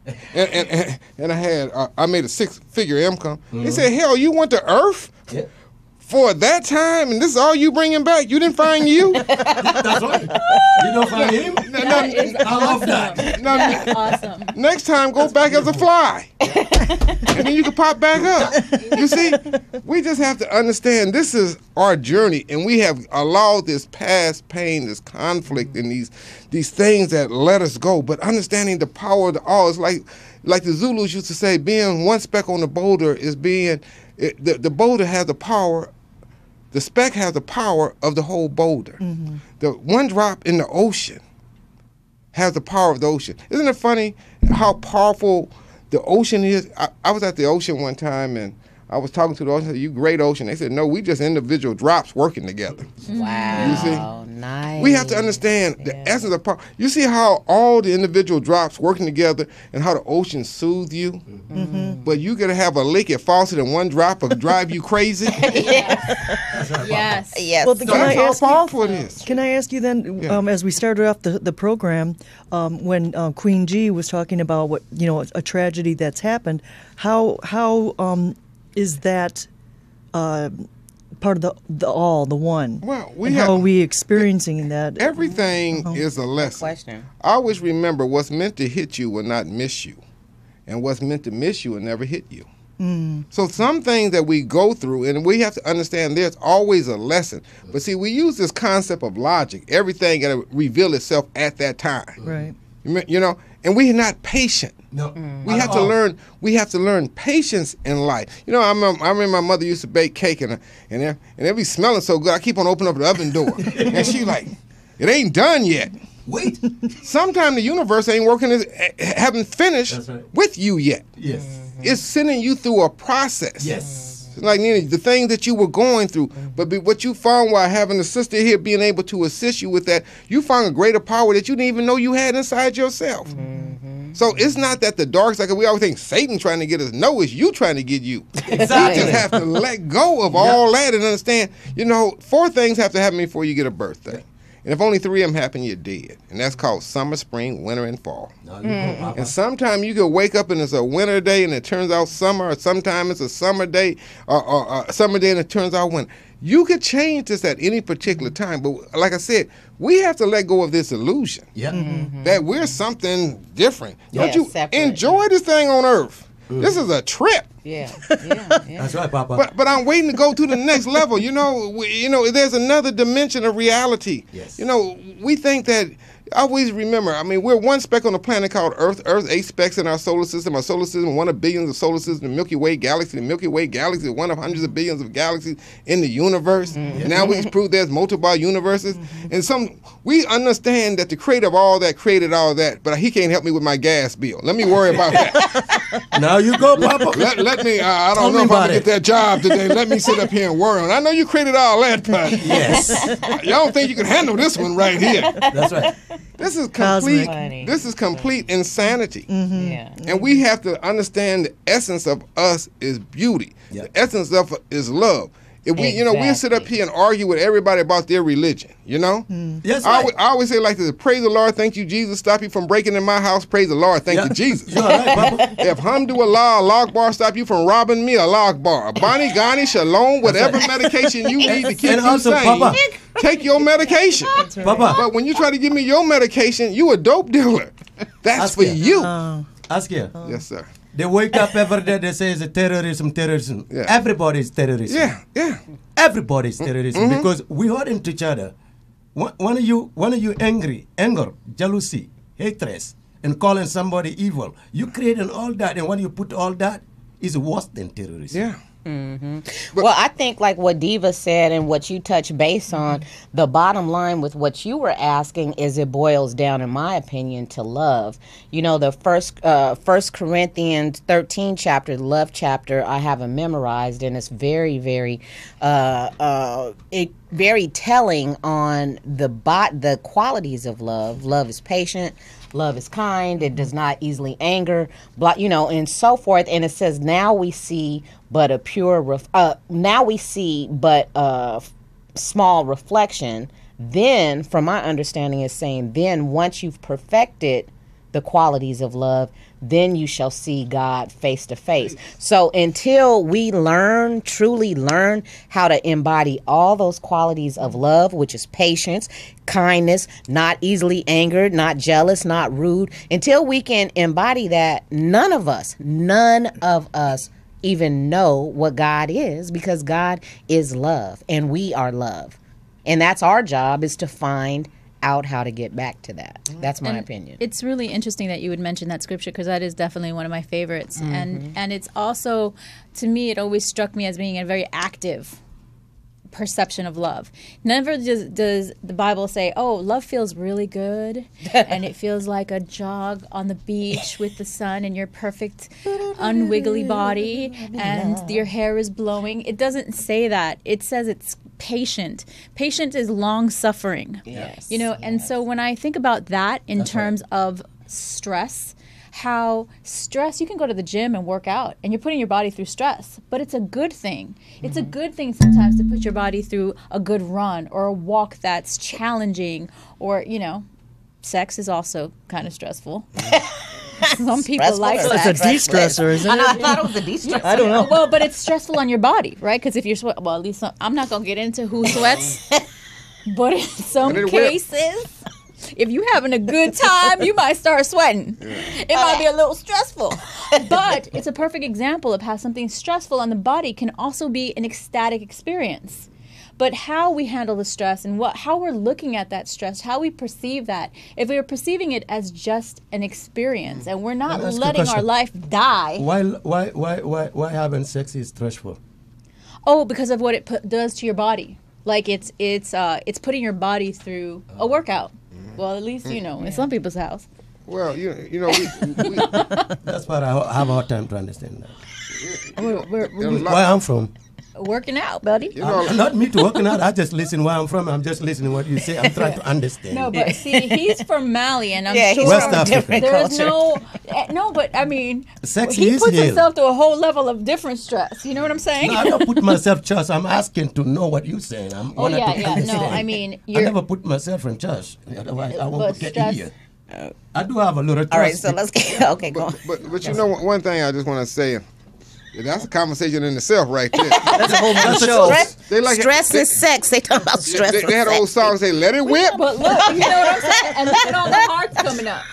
and I made a 6-figure income. They said, hell, you went to Earth? Yeah. For that time, and this is all you bringing back? You didn't find you? That's right. You don't find him? I love that. Awesome. Next time, go back as a fly. And then you can pop back up. You see, we just have to understand this is our journey, and we have allowed this past pain, this conflict, and these things that let us go. But understanding the power of the all is like the Zulus used to say, being one speck on the boulder is being... The boulder has the power. The speck has the power of the whole boulder. The one drop in the ocean has the power of the ocean. Isn't it funny how powerful the ocean is? I was at the ocean one time, and I was talking to the ocean. I said, you great ocean. They said, no, we just individual drops working together. Wow. You see? Nice. We have to understand the essence of power. You see how all the individual drops working together and how the ocean soothes you? But you got to have a leak at faucet and one drop will drive you crazy? Yes. Yes. Well, That's how powerful it is. Can I ask you then, as we started off the program, when Queen G was talking about what a tragedy that's happened, how is that part of the all, the one? Well, how are we experiencing that? Everything is a lesson. Question. Always remember, what's meant to hit you will not miss you, and what's meant to miss you will never hit you. So some things that we go through, and we have to understand there's always a lesson. But see, we use this concept of logic. Everything got to reveal itself at that time. Right. And we're not patient. No. We have to learn. We have to learn patience in life. I remember my mother used to bake cake, and it be smelling so good. I keep on opening up the oven door, and she like, it ain't done yet. Wait. Sometimes the universe ain't working, haven't finished with you yet. Yes. It's sending you through a process. Yes. Like, Nina, the things that you were going through, but what you found while having a sister here being able to assist you with that, you found a greater power that you didn't even know you had inside yourself. So it's not that the dark side, we always think Satan trying to get us. No, it's you trying to get you. Exactly. You just have to let go of all that and understand, 4 things have to happen before you get a birthday. And if only 3 of them happen, you're dead. And that's called summer, spring, winter, and fall. And sometimes you can wake up and it's a winter day and it turns out summer, or sometimes it's a summer day or a summer day and it turns out winter. You could change this at any particular time. But like I said, we have to let go of this illusion that we're something different. Don't you enjoy this thing on Earth? This is a trip. Yeah. That's right, Papa. But I'm waiting to go to the next level. There's another dimension of reality. Yes. We think that. Always remember, we're one speck on a planet called Earth. Earth, 8 specks in our solar system. Our solar system, one of billions of solar systems. The Milky Way galaxy. The Milky Way galaxy is one of hundreds of billions of galaxies in the universe. Now we can prove there's multiple universes. And we understand that the creator of all that created all that, but he can't help me with my gas bill. Let me worry about that. Now you go, Papa. Let me, I don't know if I'm going to get that job today. Let me sit up here and worry. I know you created all that, but y'all don't think you can handle this one right here. That's right. This is complete. This is complete insanity. And we have to understand the essence of us is beauty. The essence of it is love. If we, we'll sit up here and argue with everybody about their religion, Yes, I right. always say like this, praise the Lord, thank you, Jesus. Stop you from breaking in my house, praise the Lord, thank you, Jesus. You're right, Papa. If Hamdulillah, Allah Akbar, stop you from robbing me, Allah Akbar. Bani, Ghani, Shalom, whatever medication you need to keep And you also, sane, Papa. take your medication. Papa. But when you try to give me your medication, you a dope dealer. That's for Askia. you. Askia. Yes, sir. They wake up every day, they say it's a terrorism. Yeah. Everybody is terrorism. Yeah. Everybody is terrorism because we hurt each other. When you anger, jealousy, hatred, and calling somebody evil, you creating all that, and when you put all that, is worse than terrorism. Yeah. Well, I think like what Diva said and what you touch base on, the bottom line with what you were asking is it boils down, in my opinion, to love. The first Corinthians 13 chapter, the love chapter, I have it memorized, and it's very, very, very telling on the qualities of love. Love is patient. Love is kind. It does not easily anger, and so forth. And it says, now we see but a small reflection. Then, from my understanding, is saying, then once you've perfected the qualities of love, then you shall see God face to face. So until we truly learn how to embody all those qualities of love, which is patience, kindness, not easily angered, not jealous, not rude, until we can embody that, none of us even know what God is, because God is love and we are love. And that's our job, is to find out how to get back to that. That's my opinion. It's really interesting that you would mention that scripture, because that is definitely one of my favorites. And it's also, to me, it always struck me as being a very active perception of love. Never does the Bible say, oh, love feels really good and it feels like a jog on the beach with the sun and your perfect unwiggly body and your hair is blowing. It doesn't say that. It says it's patient. Patient is long suffering. Yes. And so when I think about that in terms of stress, how stress, you can go to the gym and work out and you're putting your body through stress, but it's a good thing. It's a good thing sometimes to put your body through a good run or a walk that's challenging, or, sex is also kind of stressful. Some people like It's sex. a de-stressor, isn't it? I thought it was a de-stressor. I don't know. Well, but it's stressful on your body, right? Because if you're at least I'm not going to get into who sweats, but in some cases, if you're having a good time, you might start sweating. It might be a little stressful. But it's a perfect example of how something stressful on the body can also be an ecstatic experience. But how we handle the stress and how we're looking at that stress, how we perceive that, if we're perceiving it as just an experience and we're not letting our life die. Why having sex is stressful? Oh, because of what it does to your body. Like it's putting your body through a workout. Well, at least, in some people's house. Well, we That's what I have a hard time to understand that. We're Where I'm from. working out, buddy. Not me to working out. I just listen where I'm from. I'm just listening what you say. I'm trying to understand. No, but see, he's from Mali, and I'm Yeah, sure he's West from a Africa. different there's culture. no, but I mean, Sex he is puts healed. himself to a whole level of different stress. You know what I'm saying? No, I don't put myself church. I'm asking to know what you're saying. I'm Oh, wanted yeah, to yeah. No, understand. I mean, I you're. never put myself in church. Otherwise, I But won't get stress- here. I do have a little trust. All right, so let's get, okay, go on. but one thing I just want to say, that's a conversation in itself right there. That's a whole nother show. Stress is sex. They talk about stress. They had an old song say, "Let it whip." But look, you know what I'm saying? And look at all the hearts coming up.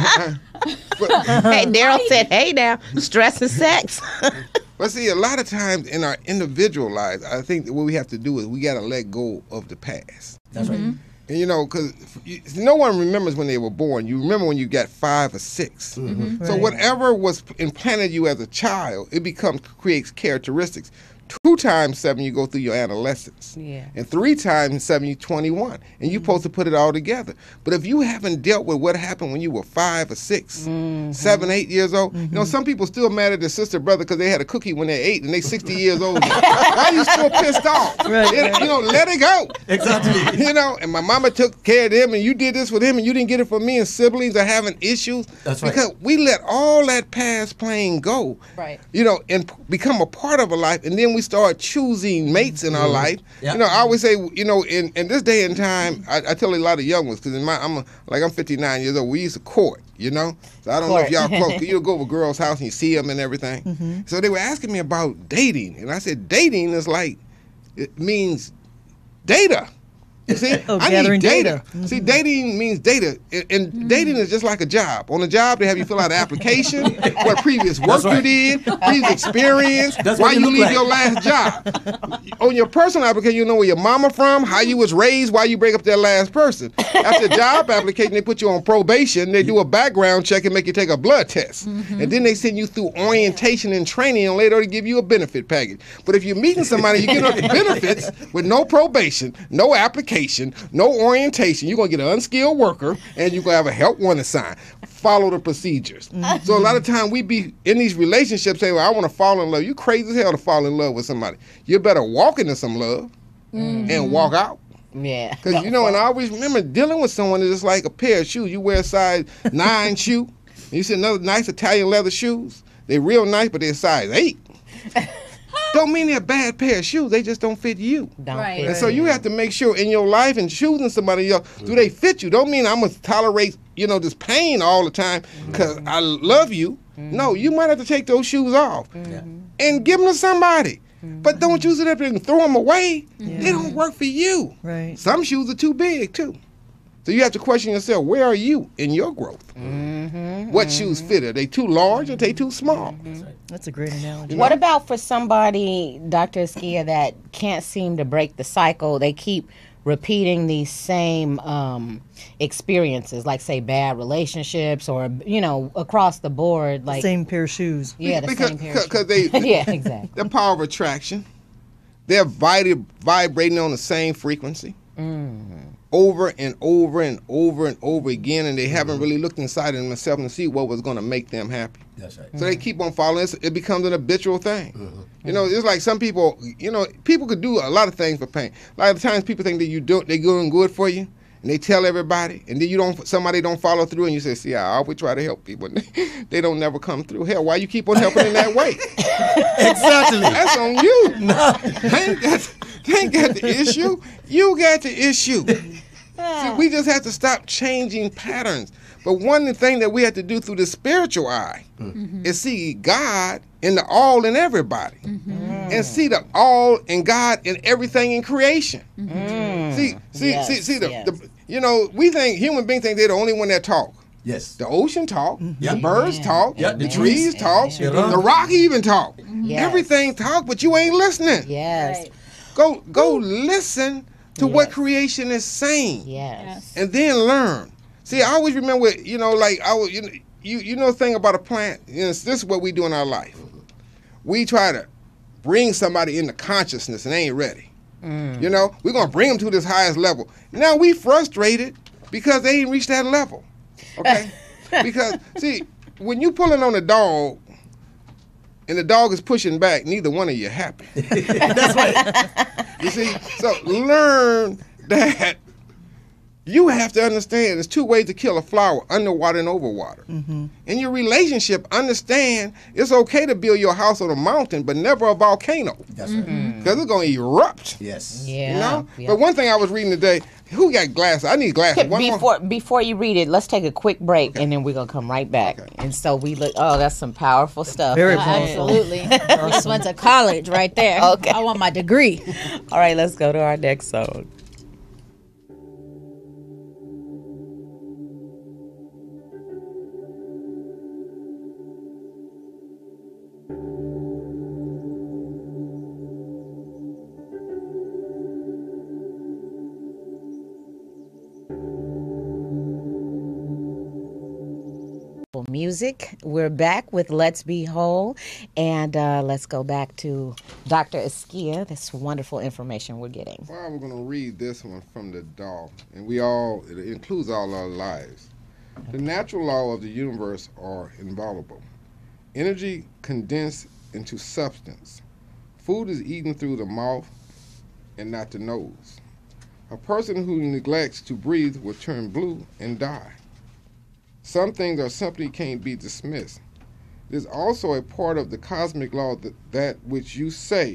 Hey, Daryl said, hey now, stress is sex. But see, a lot of times in our individual lives, I think that what we have to do is we got to let go of the past. That's right. And because no one remembers when they were born. You remember when you got 5 or 6. So whatever was implanted you as a child, it creates characteristics. 2 times 7, you go through your adolescence. Yeah. And 3 times 7, you're 21. And you're supposed to put it all together. But if you haven't dealt with what happened when you were 5 or 6, 7, 8 years old, some people still mad at their sister, brother, because they had a cookie when they're 8 and they 60 years old. Why are you still pissed off? Right. Let it go. Exactly. And my mama took care of him and you did this with him and you didn't get it from me, and siblings are having issues. That's right. Because we let all that past playing go. Right. And become a part of a life, and then when we start choosing mates in our life, Yeah. you know, I always say, you know, in this day and time, I tell a lot of young ones, because I'm 59 years old. We used to court, you know. So I don't know if y'all close. You go to a girl's house and you see them and everything. So they were asking me about dating, and I said dating is like, it means data. You see, I gathering need data. data. See, dating means data, and dating is just like a job. On a job, they have you fill out an application, what previous work you did, previous experience, That's why what you you look leave like. your last job. On your personal application, you know where your mama from, how you was raised, why you break up that last person. After the job application, they put you on probation. They do a background check and make you take a blood test, and then they send you through orientation and training, and later they give you a benefit package. But if you're meeting somebody, you get all the benefits with no probation, no application, no orientation. You're going to get an unskilled worker, and you're going to have a help wanted sign. Follow the procedures. So a lot of time we be in these relationships saying, well, I want to fall in love. You crazy as hell to fall in love with somebody. You better walk into some love and walk out. Yeah. Because, you know, and I always remember dealing with someone is just like a pair of shoes. You wear a size 9 shoe, and you see another nice Italian leather shoes. They're real nice, but they're size 8. Don't mean they're a bad pair of shoes. They just don't fit you. Right. And so you have to make sure in your life and choosing somebody else, do they fit you? Don't mean I'm going to tolerate, you know, this pain all the time because I love you. No, you might have to take those shoes off and give them to somebody. But don't use it up and throw them away. They don't work for you. Right. Some shoes are too big, too. So you have to question yourself, where are you in your growth? What shoes fit? Are they too large or are they too small? That's a great analogy. What about for somebody, Dr. Askia, that can't seem to break the cycle? They keep repeating these same experiences, like say bad relationships, or you know, across the board, like Same pair of shoes. yeah, the same pair of shoes. Because they, yeah, exactly. the power of attraction, they're vibrating on the same frequency. Over and over and over and over again, and they haven't really looked inside of themselves to see what was going to make them happy. That's right. So they keep on following. It becomes an habitual thing. You know, it's like some people. You know, people could do a lot of things for pain. A lot of times, people think that they're doing good for you, and they tell everybody, and then somebody don't follow through, and you say, "See, I always try to help people, and they don't never come through." Hell, why you keep on helping in that way? Exactly. That's on you. They ain't got the issue. You got the issue. See, we just have to stop changing patterns. But one thing that we have to do through the spiritual eye is see God in the all in everybody. And see the all in God in everything in creation. See, you know, we think, human beings think they're the only one that talk. Yes. The ocean talk, the Yep. birds talk, Yep. the trees talk, Sure the do. rock even talk. Yes. Everything talk, but you ain't listening. Yes. Go listen to what creation is saying. Yes. And then learn. See, I always remember, you know, like you know the thing about a plant. You know, this is what we do in our life. We try to bring somebody into consciousness and they ain't ready. You know, we're gonna bring them to this highest level. Now we frustrated because they ain't reached that level. Okay, because see, when you pulling on a dog and the dog is pushing back, neither one of you happy. That's right. You see, so learn that you have to understand there's 2 ways to kill a flower, underwater and overwater. In your relationship, understand it's okay to build your house on a mountain, but never a volcano. That's right. Because it's going to erupt. Yes. Yeah. You know? Yeah. But one thing I was reading today, who got glasses? I need glasses. One more. Before you read it, let's take a quick break, and then we're gonna come right back. And so we look. Oh, that's some powerful stuff. Very Yeah, powerful. absolutely. We just went to college right there. Okay. I want my degree. All right, let's go to our next song. Music. We're back with Let's Be Whole, and let's go back to Dr. Askia. This wonderful information we're getting. Well, we're going to read this one from the doll, and it includes all our lives. The natural law of the universe are inviolable. Energy condensed into substance. Food is eaten through the mouth and not the nose. A person who neglects to breathe will turn blue and die. Some things are simply can't be dismissed. It is also a part of the cosmic law that which you say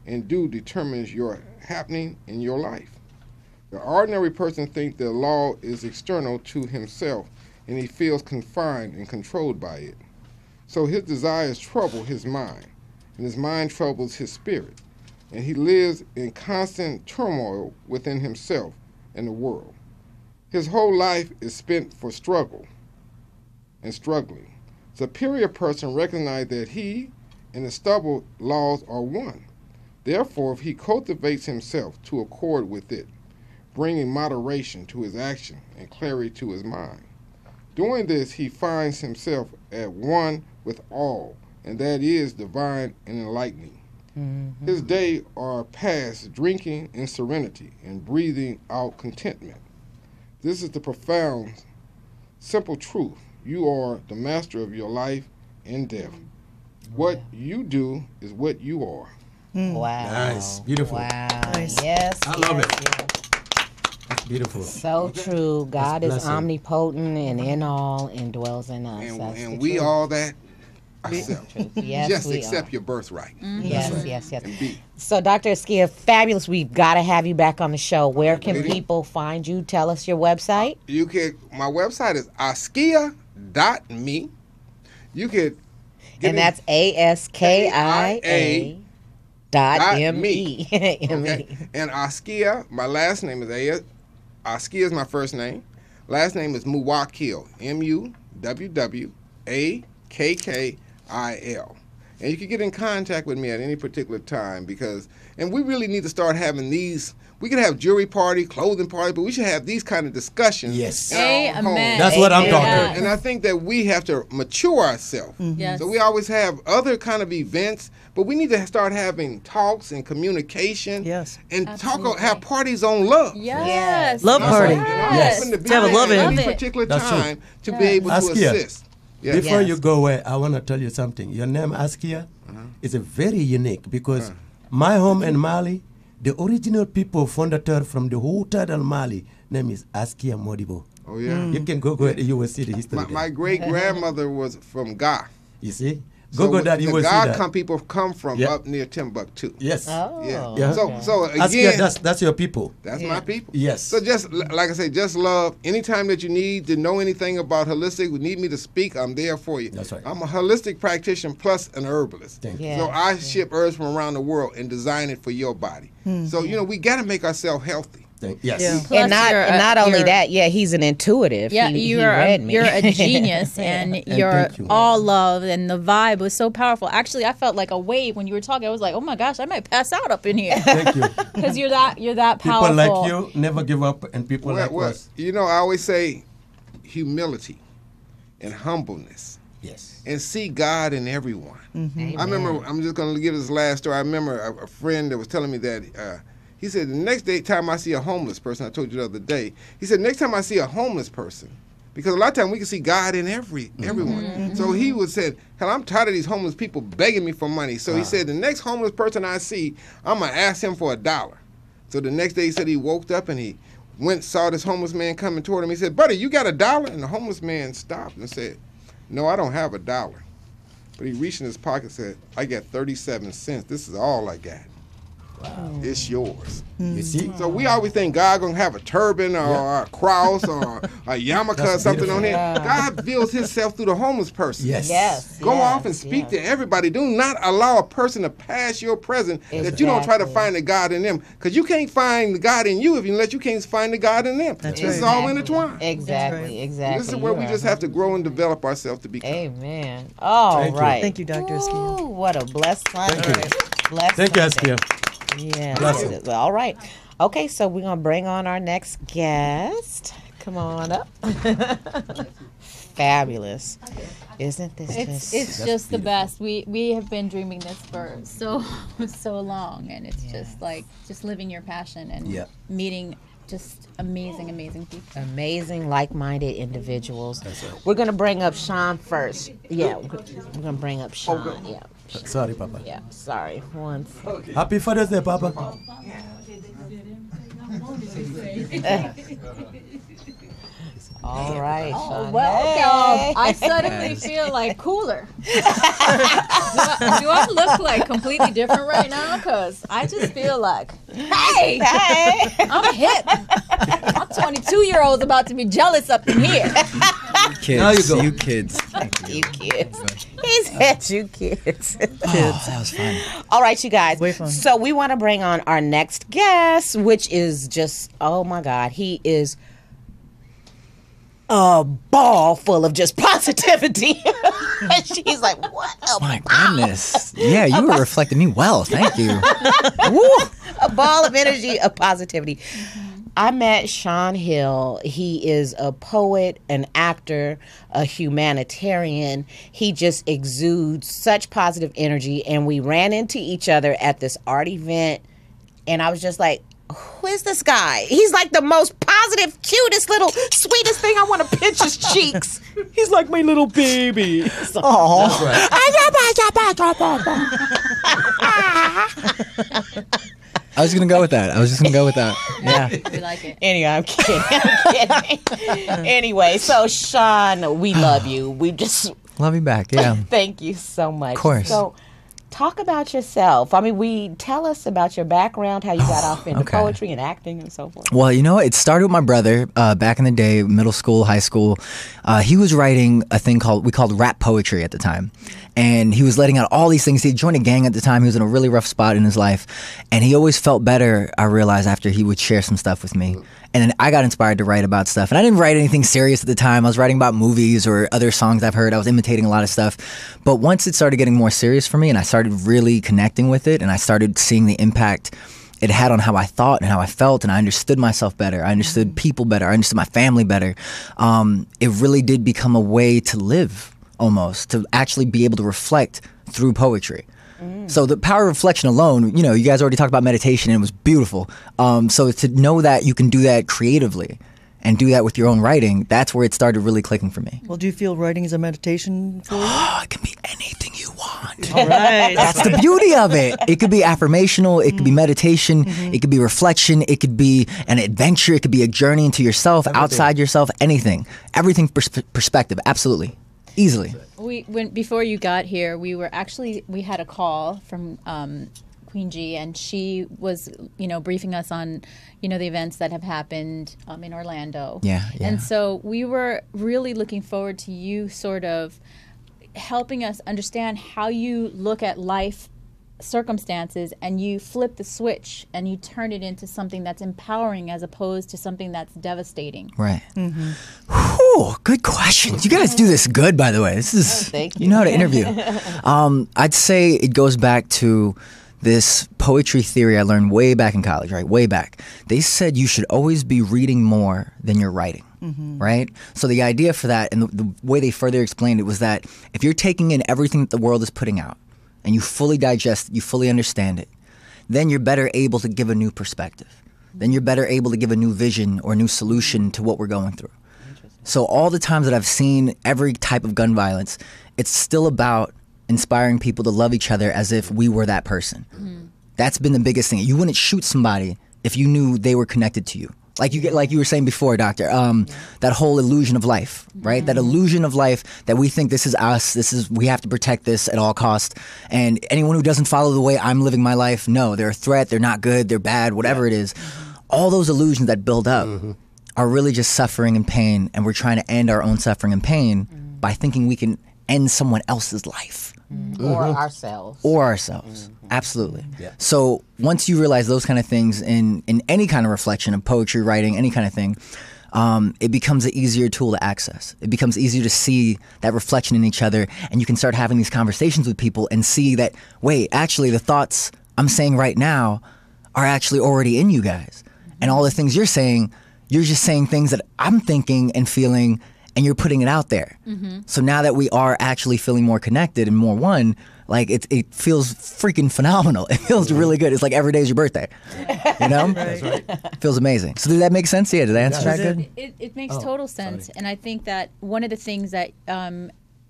and do determines your happening in your life. The ordinary person thinks the law is external to himself, and he feels confined and controlled by it. So his desires trouble his mind, and his mind troubles his spirit, and he lives in constant turmoil within himself and the world. His whole life is spent for struggle and struggling. Superior person recognizes that he and the stubborn laws are one. Therefore, if he cultivates himself to accord with it, bringing moderation to his action and clarity to his mind. Doing this, he finds himself at one with all, and that is divine and enlightening. Mm-hmm. His days are passed drinking in serenity and breathing out contentment. This is the profound, simple truth. You are the master of your life and death. What you do is what you are. Wow. Nice. Beautiful. Wow. Nice. Yes. I love it. Yes. That's beautiful. So true. God is blessing. omnipotent and in all and dwells in us. And we all that ourselves. Yes, Just we accept are. your birthright. Yes, right. yes, yes. And be. So, Dr. Askia, fabulous. We've got to have you back on the show. Where can people find you? Tell us your website. You can. My website is askia.me. You could. And that's ASKIA .me. Okay. And Askia, my last name is Askia is my first name. Last name is Muwwakkil. Muwwakkil. And you can get in contact with me at any particular time and we really need to start having these. We can have jewelry party, clothing party, but we should have these kind of discussions. Yes. in our home. Amen. That's what I'm Amen. talking Yeah. about. And I think that we have to mature ourselves. Yes. So we always have other kind of events, but we need to start having talks and communication. Yes. And Absolutely. have parties on love. Yes. Love party. Yes. Happen to be To have a there love at in. any Love it. particular That's true. time to be able to Askia, assist. Yes. Before Yes. you go away, I want to tell you something. Your name, Askia, is a very unique because my home in Mali, the original people fondateur from the whole total Mali, name is Askia Modibo. Oh, yeah. You can go ahead, you will see the history. there. My great-grandmother was from Ga. You see? So Go there, you the will see Ga that. people come from Yeah. up near Timbuktu. Yes. Oh. Yeah. So again, Askia, that's your people. that's my people. Yes. So just like I say, just love. Anytime that you need to know anything about holistic, you need me to speak, I'm there for you. That's right. I'm a holistic practitioner plus an herbalist. Thank you. Yeah. So I ship herbs from around the world and design it for your body. So we got to make ourselves healthy. Yes. Yeah. Plus And not only that, he's an intuitive. Yeah, he you're read me. you're a genius, and you're thank you. all love, and the vibe was so powerful. Actually, I felt like a wave when you were talking. I was like, oh my gosh, I might pass out up in here Thank you. because you're that powerful. People like you never give up, and people like us. I always say humility and humbleness. Yes. And see God in everyone. Amen. I remember, I'm just going to give this last story. I remember a friend that was telling me that he said, the next time I see a homeless person, I told you the other day, he said, next time I see a homeless person, because a lot of times we can see God in everyone. So he would say, hell, I'm tired of these homeless people begging me for money. So he said, the next homeless person I see, I'm going to ask him for $1. So the next day he said he woke up and he saw this homeless man coming toward him. He said, buddy, you got $1? And the homeless man stopped and said, no, I don't have $1. But he reached in his pocket and said, I got 37 cents. This is all I got. Wow. It's yours. You see? So we always think God gonna have a turban or a cross or a yarmulke or something on here. God reveals himself through the homeless person. Yes. Yes. Go yes, off and speak yes. to everybody. Do not allow a person to pass your presence that you don't try to Exactly. find the God in them. Because you can't find the God in you unless you can't find the God in them. That's This is right. all intertwined. Exactly. Exactly. This is where we You're just have to grow and develop ourselves to become. Amen. All Thank you. right. Thank you, Dr. Askia. Ooh, what a blessed Sunday. Thank you. Blessed Thank you, Sunday. Askia. Yeah. Blessed. All right. Okay, so we're going to bring on our next guest. Come on up. Fabulous. Isn't this It's just the best. We have been dreaming this for so long, and it's just living your passion and Yeah. meeting just amazing people. amazing, like-minded individuals. That's right. We're going to bring up Sean first. Yeah, we're going to bring up Sean. Yeah. Sorry, Papa. Yeah, sorry. Once. Happy Father's Day, Papa. All right. Oh, Sean. well, Hey. I suddenly feel like cooler. do I look like completely different right now? Because I just feel like, hey, I'm hip. My 22-year-old's about to be jealous up in here. Kids. Now you go. You kids. You kids. He said you kids. Oh, that was fun. All right, you guys. Way fun. So we want to bring on our next guest, which is just, oh my God, he is a ball full of just positivity. And she's like, what a My goodness. Yeah, you were reflecting me well. Thank you. Woo! A ball of energy, of positivity. I met Sean Hill. He is a poet, an actor, a humanitarian. He just exudes such positive energy. And we ran into each other at this art event. And I was just like, who is this guy? He's like the most positive, cutest, little, sweetest thing. I want to pinch his cheeks. He's like my little baby. Oh. I was going to go with that. I was just going to go with that. Yeah. We like it. Anyway, I'm kidding. Anyway, so Sean, we love you. We just Love you back. Yeah. thank you so much. Of course. So talk about yourself. I mean, tell us about your background, how you got off into okay. poetry and acting and so forth. Well, you know, it started with my brother back in the day, middle school, high school. He was writing a thing we called rap poetry at the time. And he was letting out all these things. He had joined a gang at the time. He was in a really rough spot in his life. And he always felt better, I realized, after he would share some stuff with me. And then I got inspired to write about stuff. And I didn't write anything serious at the time. I was writing about movies or other songs I've heard. I was imitating a lot of stuff. But once it started getting more serious for me and I started really connecting with it and I started seeing the impact it had on how I thought and how I felt, and I understood myself better. I understood people better. I understood my family better. It really did become a way to live, almost, to actually be able to reflect through poetry. So the power of reflection alone, you know, you guys already talked about meditation and it was beautiful. So to know that you can do that creatively and do that with your own writing, that's where it started really clicking for me. Well, do you feel writing is a meditation for you? Oh, it can be anything you want. All right. That's the beauty of it. It could be affirmational. It could be meditation. It could be reflection. It could be an adventure. It could be a journey into yourself, outside yourself, anything. Everything perspective. Absolutely. Easily. Before you got here, we had a call from Queen G, and she was, briefing us on, the events that have happened in Orlando. Yeah. And so we were really looking forward to you sort of helping us understand how you look at life circumstances and you flip the switch and you turn it into something that's empowering as opposed to something that's devastating. Right. Whew, good questions. You guys do this good, by the way. This is, thank you know how to interview. I'd say it goes back to this poetry theory I learned way back in college, right? Way back. They said you should always be reading more than you're writing, right? So the idea for that and the way they further explained it was that if you're taking in everything that the world is putting out, and you fully digest it, you fully understand it, then you're better able to give a new perspective. Then you're better able to give a new vision or a new solution to what we're going through. So all the times that I've seen every type of gun violence, it's still about inspiring people to love each other as if we were that person. That's been the biggest thing. You wouldn't shoot somebody if you knew they were connected to you. Like you were saying before, Doctor, that whole illusion of life, right? That illusion of life that we think this is us, we have to protect this at all costs. And anyone who doesn't follow the way I'm living my life, no, they're a threat, they're not good, they're bad, whatever it is. All those illusions that build up are really just suffering and pain, and we're trying to end our own suffering and pain by thinking we can end someone else's life. Or ourselves. Absolutely. Yeah. So once you realize those kind of things in any kind of reflection of poetry, writing, any kind of thing, it becomes an easier tool to access. It becomes easier to see that reflection in each other, and you can start having these conversations with people and see that, wait, actually the thoughts I'm saying right now are actually already in you guys. And all the things you're saying, you're just saying things that I'm thinking and feeling, and you're putting it out there. So now that we are actually feeling more connected and more one, like it feels freaking phenomenal. It feels really good. It's like every day is your birthday. You know? That's right. It feels amazing. So did that make sense? Yeah, did I answer that good? It makes total sense. And I think that one of the things that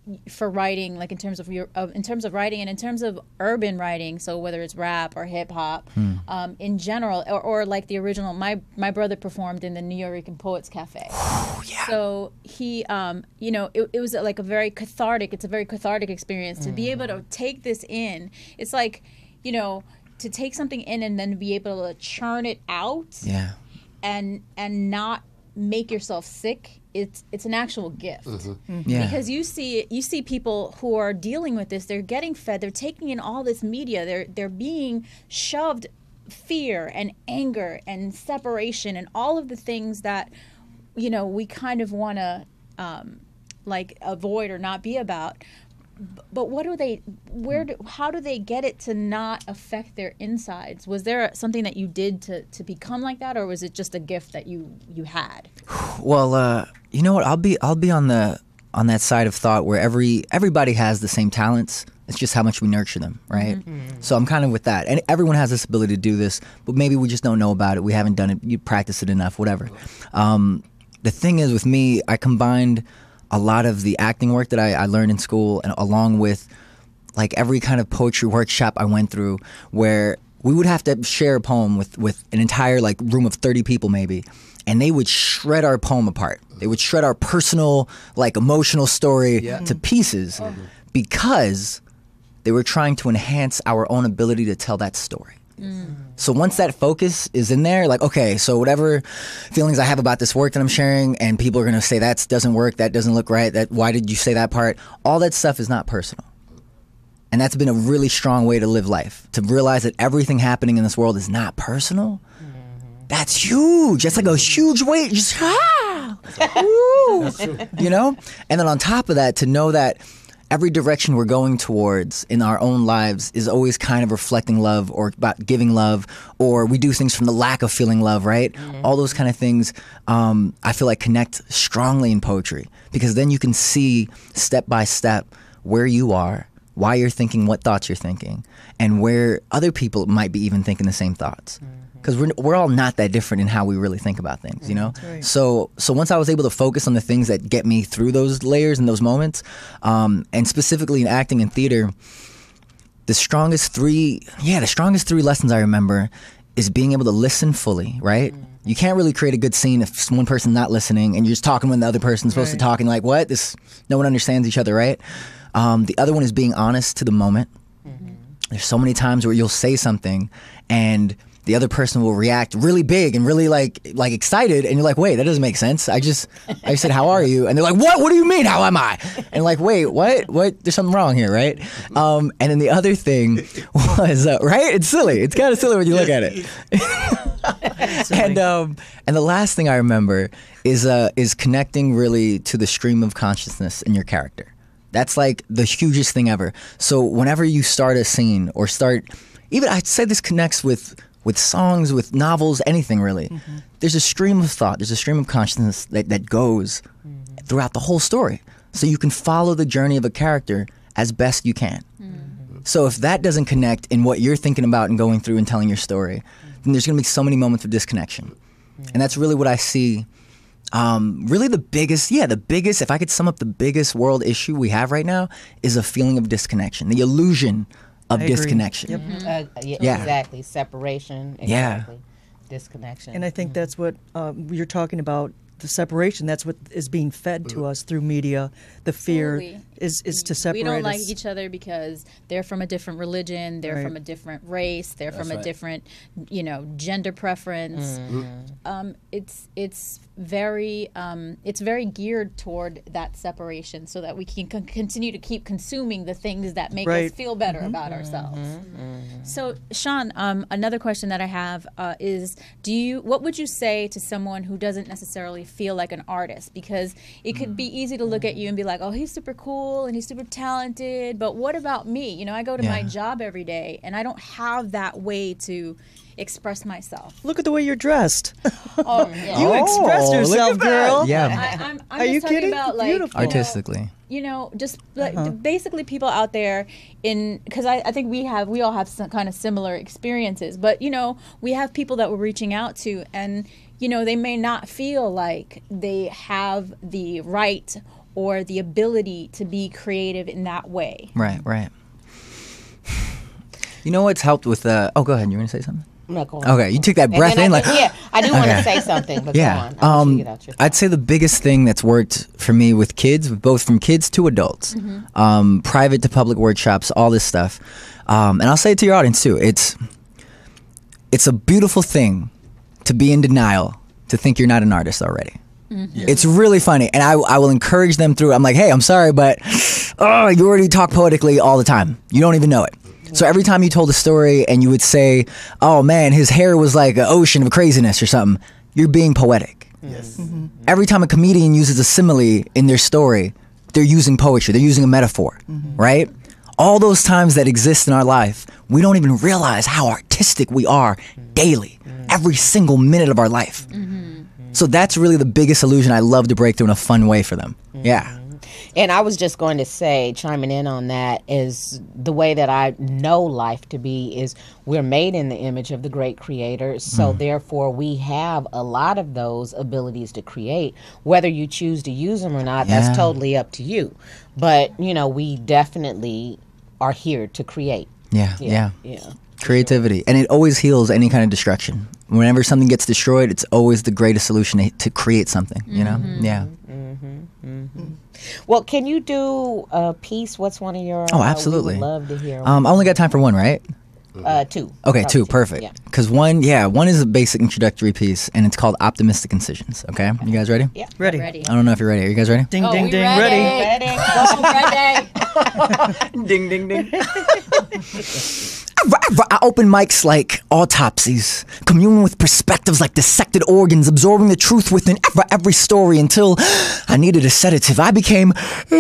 for writing, like in terms of writing and in terms of urban writing, so whether it's rap or hip hop, in general, or like the original. My brother performed in the New York Poets Cafe. Oh, yeah. So he, it was like a very cathartic. It's a very cathartic experience to be able to take this in. It's like, to take something in and then be able to churn it out. Yeah. And not make yourself sick. It's an actual gift. Yeah. Because you see people who are dealing with this. They're getting fed. They're taking in all this media. They're being shoved fear and anger and separation and all of the things that we kind of want to avoid or not be about. But how do they get it to not affect their insides? Was there something that you did to become like that, or was it just a gift that you had? Well, you know what? I'll be on that side of thought where everybody has the same talents. It's just how much we nurture them, right? So I'm kind of with that. And everyone has this ability to do this, but maybe we just don't know about it. We haven't done it. You practice it enough, whatever. The thing is with me, I combined a lot of the acting work that I learned in school, and along with like every kind of poetry workshop I went through, where we would have to share a poem with an entire like room of 30 people maybe, and they would shred our poem apart. They would shred our personal, like emotional story to pieces because they were trying to enhance our own ability to tell that story. So once that focus is in there, like, okay, so whatever feelings I have about this work that I'm sharing, and people are going to say that doesn't work, that doesn't look right, that why did you say that part? All that stuff is not personal. And that's been a really strong way to live life, to realize that everything happening in this world is not personal. That's huge. That's like a huge weight. Just, you know? And then on top of that, to know that every direction we're going towards in our own lives is always kind of reflecting love or about giving love, or we do things from the lack of feeling love, right? All those kind of things I feel like connect strongly in poetry, because then you can see step by step where you are, why you're thinking what thoughts you're thinking, and where other people might be even thinking the same thoughts. Because we're all not that different in how we really think about things, you know? Right. So once I was able to focus on the things that get me through those layers and those moments, and specifically in acting and theater, the strongest three lessons I remember is being able to listen fully, right? You can't really create a good scene if one person's not listening and you're just talking when the other person's supposed to talk, and like, what? No one understands each other, right? The other one is being honest to the moment. There's so many times where you'll say something and the other person will react really big and really like excited, and you're like, wait, that doesn't make sense. I said, how are you? And they're like, what do you mean, how am I? And like, wait, what? There's something wrong here, right? And then the other thing was, right? It's silly. It's kind of silly when you look at it. And the last thing I remember is connecting really to the stream of consciousness in your character. That's like the hugest thing ever. So whenever you start a scene or even I'd say this connects with songs, with novels, anything really. There's a stream of thought, there's a stream of consciousness that goes throughout the whole story. So you can follow the journey of a character as best you can. So if that doesn't connect in what you're thinking about and going through and telling your story, then there's going to be so many moments of disconnection. And that's really what I see. Really the biggest, if I could sum up the biggest world issue we have right now, is a feeling of disconnection, the illusion of disconnection. Exactly. Separation. Exactly. Disconnection. And I think that's what you're talking about, the separation. That's what is being fed to us through media. The fear is to separate us. We don't like each other because they're from a different religion, they're from a different race, they're from a different, gender preference. It's very geared toward that separation, so that we can continue to keep consuming the things that make us feel better about ourselves. So, Sean, another question that I have is, what would you say to someone who doesn't necessarily feel like an artist? Because it could be easy to look at you and be like, oh, he's super cool and he's super talented, but what about me? I go to my job every day and I don't have that way to express myself. Look at the way you're dressed. You express yourself, girl. Yeah. I'm just talking about Beautiful. Artistically. Just basically people out there because I think we all have some kind of similar experiences, but we have people that we're reaching out to, and they may not feel like they have the right or the ability to be creative in that way. Right, right. You know what's helped with oh, go ahead. You want to say something? No, go on. Okay, you took that breath in, like yeah, I do want to Okay. say something, but yeah. go on. I'll let you get out your I'd say the biggest thing that's worked for me with kids, both from kids to adults, private to public workshops, all this stuff, and I'll say it to your audience too. It's a beautiful thing to be in denial, to think you're not an artist already. It's really funny, and I will encourage them through. I'm like, hey, I'm sorry, but you already talk poetically all the time. You don't even know it. So every time you told a story and you would say, oh man, his hair was like an ocean of craziness or something, you're being poetic. Yes. Every time a comedian uses a simile in their story, they're using poetry, they're using a metaphor, right? All those times that exist in our life, we don't even realize how artistic we are daily, every single minute of our life. So that's really the biggest illusion I love to break through in a fun way for them. Yeah. And I was just going to say, chiming in on that, is the way that I know life to be is we're made in the image of the great creator. So therefore, we have a lot of those abilities to create. Whether you choose to use them or not, that's totally up to you. But, you know, we definitely are here to create. Yeah. Creativity. And it always heals any kind of destruction. Whenever something gets destroyed, it's always the greatest solution to create something, you know? Yeah. Well, can you do a piece? What's one of your? Oh, absolutely. We would love to hear. I only got time for one, right? Two. Okay, Probably two, perfect. Yeah. Because one is a basic introductory piece, and it's called Optimistic Incisions, okay? You guys ready? Yeah. Ready. Ready. I don't know if you're ready. Are you guys ready? Ding, Oh, ding, we ding. ready. Ready? Ding, ding, ding. I open mics like autopsies, communing with perspectives like dissected organs, absorbing the truth within every story until I needed a sedative. I became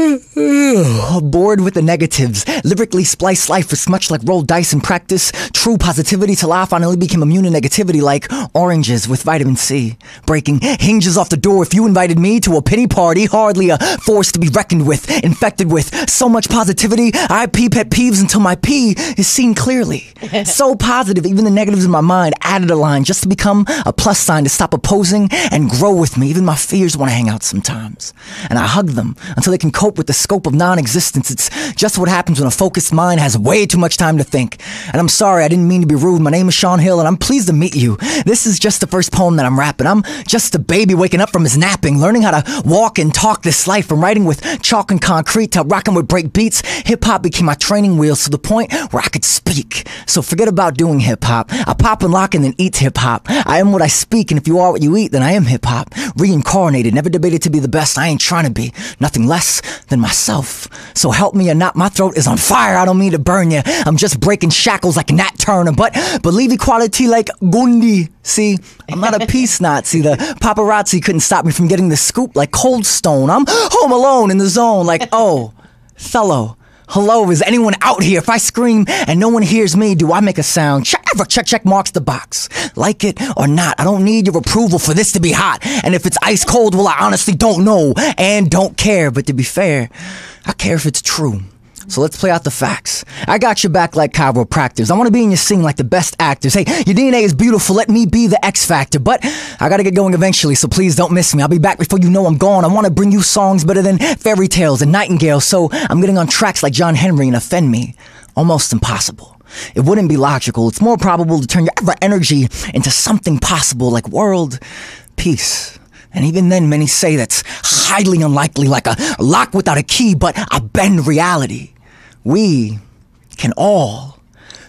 bored with the negatives. Lyrically spliced life is much like rolled dice in practice. True positivity till I finally became immune to negativity like oranges with vitamin C. Breaking hinges off the door if you invited me to a pity party. Hardly a force to be reckoned with, infected with so much positivity. I pee pet peeves until my pee is seen clearly. So positive, even the negatives in my mind added a line just to become a plus sign to stop opposing and grow with me. Even my fears want to hang out sometimes. And I hug them until they can cope with the scope of non-existence. It's just what happens when a focused mind has way too much time to think. And I'm sorry, I didn't mean to be rude. My name is Sean Hill, and I'm pleased to meet you. This is just the first poem that I'm rapping. I'm just a baby waking up from his napping, learning how to walk and talk this life, from writing with chalk and concrete to rocking with break beats. Hip-hop became my training wheels to the point where I could speak. So forget about doing hip-hop. I pop and lock and then eat hip-hop. I am what I speak, and if you are what you eat, then I am hip-hop. Reincarnated, never debated to be the best. I ain't trying to be nothing less than myself. So help me or not, my throat is on fire. I don't mean to burn you. I'm just breaking shackles like Nat Turner, but believe equality like Gundi. See, I'm not a peace Nazi. The paparazzi couldn't stop me from getting the scoop like Cold Stone. I'm home alone in the zone like, oh, fellow. Hello, is anyone out here? If I scream and no one hears me, do I make a sound? Check marks the box. Like it or not, I don't need your approval for this to be hot. And if it's ice cold, well, I honestly don't know and don't care. But to be fair, I care if it's true. So let's play out the facts. I got your back like chiropractors. I want to be in your scene like the best actors. Hey, your DNA is beautiful. Let me be the X factor. But I got to get going eventually, so please don't miss me. I'll be back before you know I'm gone. I want to bring you songs better than fairy tales and nightingales. So I'm getting on tracks like John Henry and offend me. Almost impossible. It wouldn't be logical. It's more probable to turn your energy into something possible like world peace. And even then, many say that's highly unlikely, like a lock without a key, but I bend reality. We can all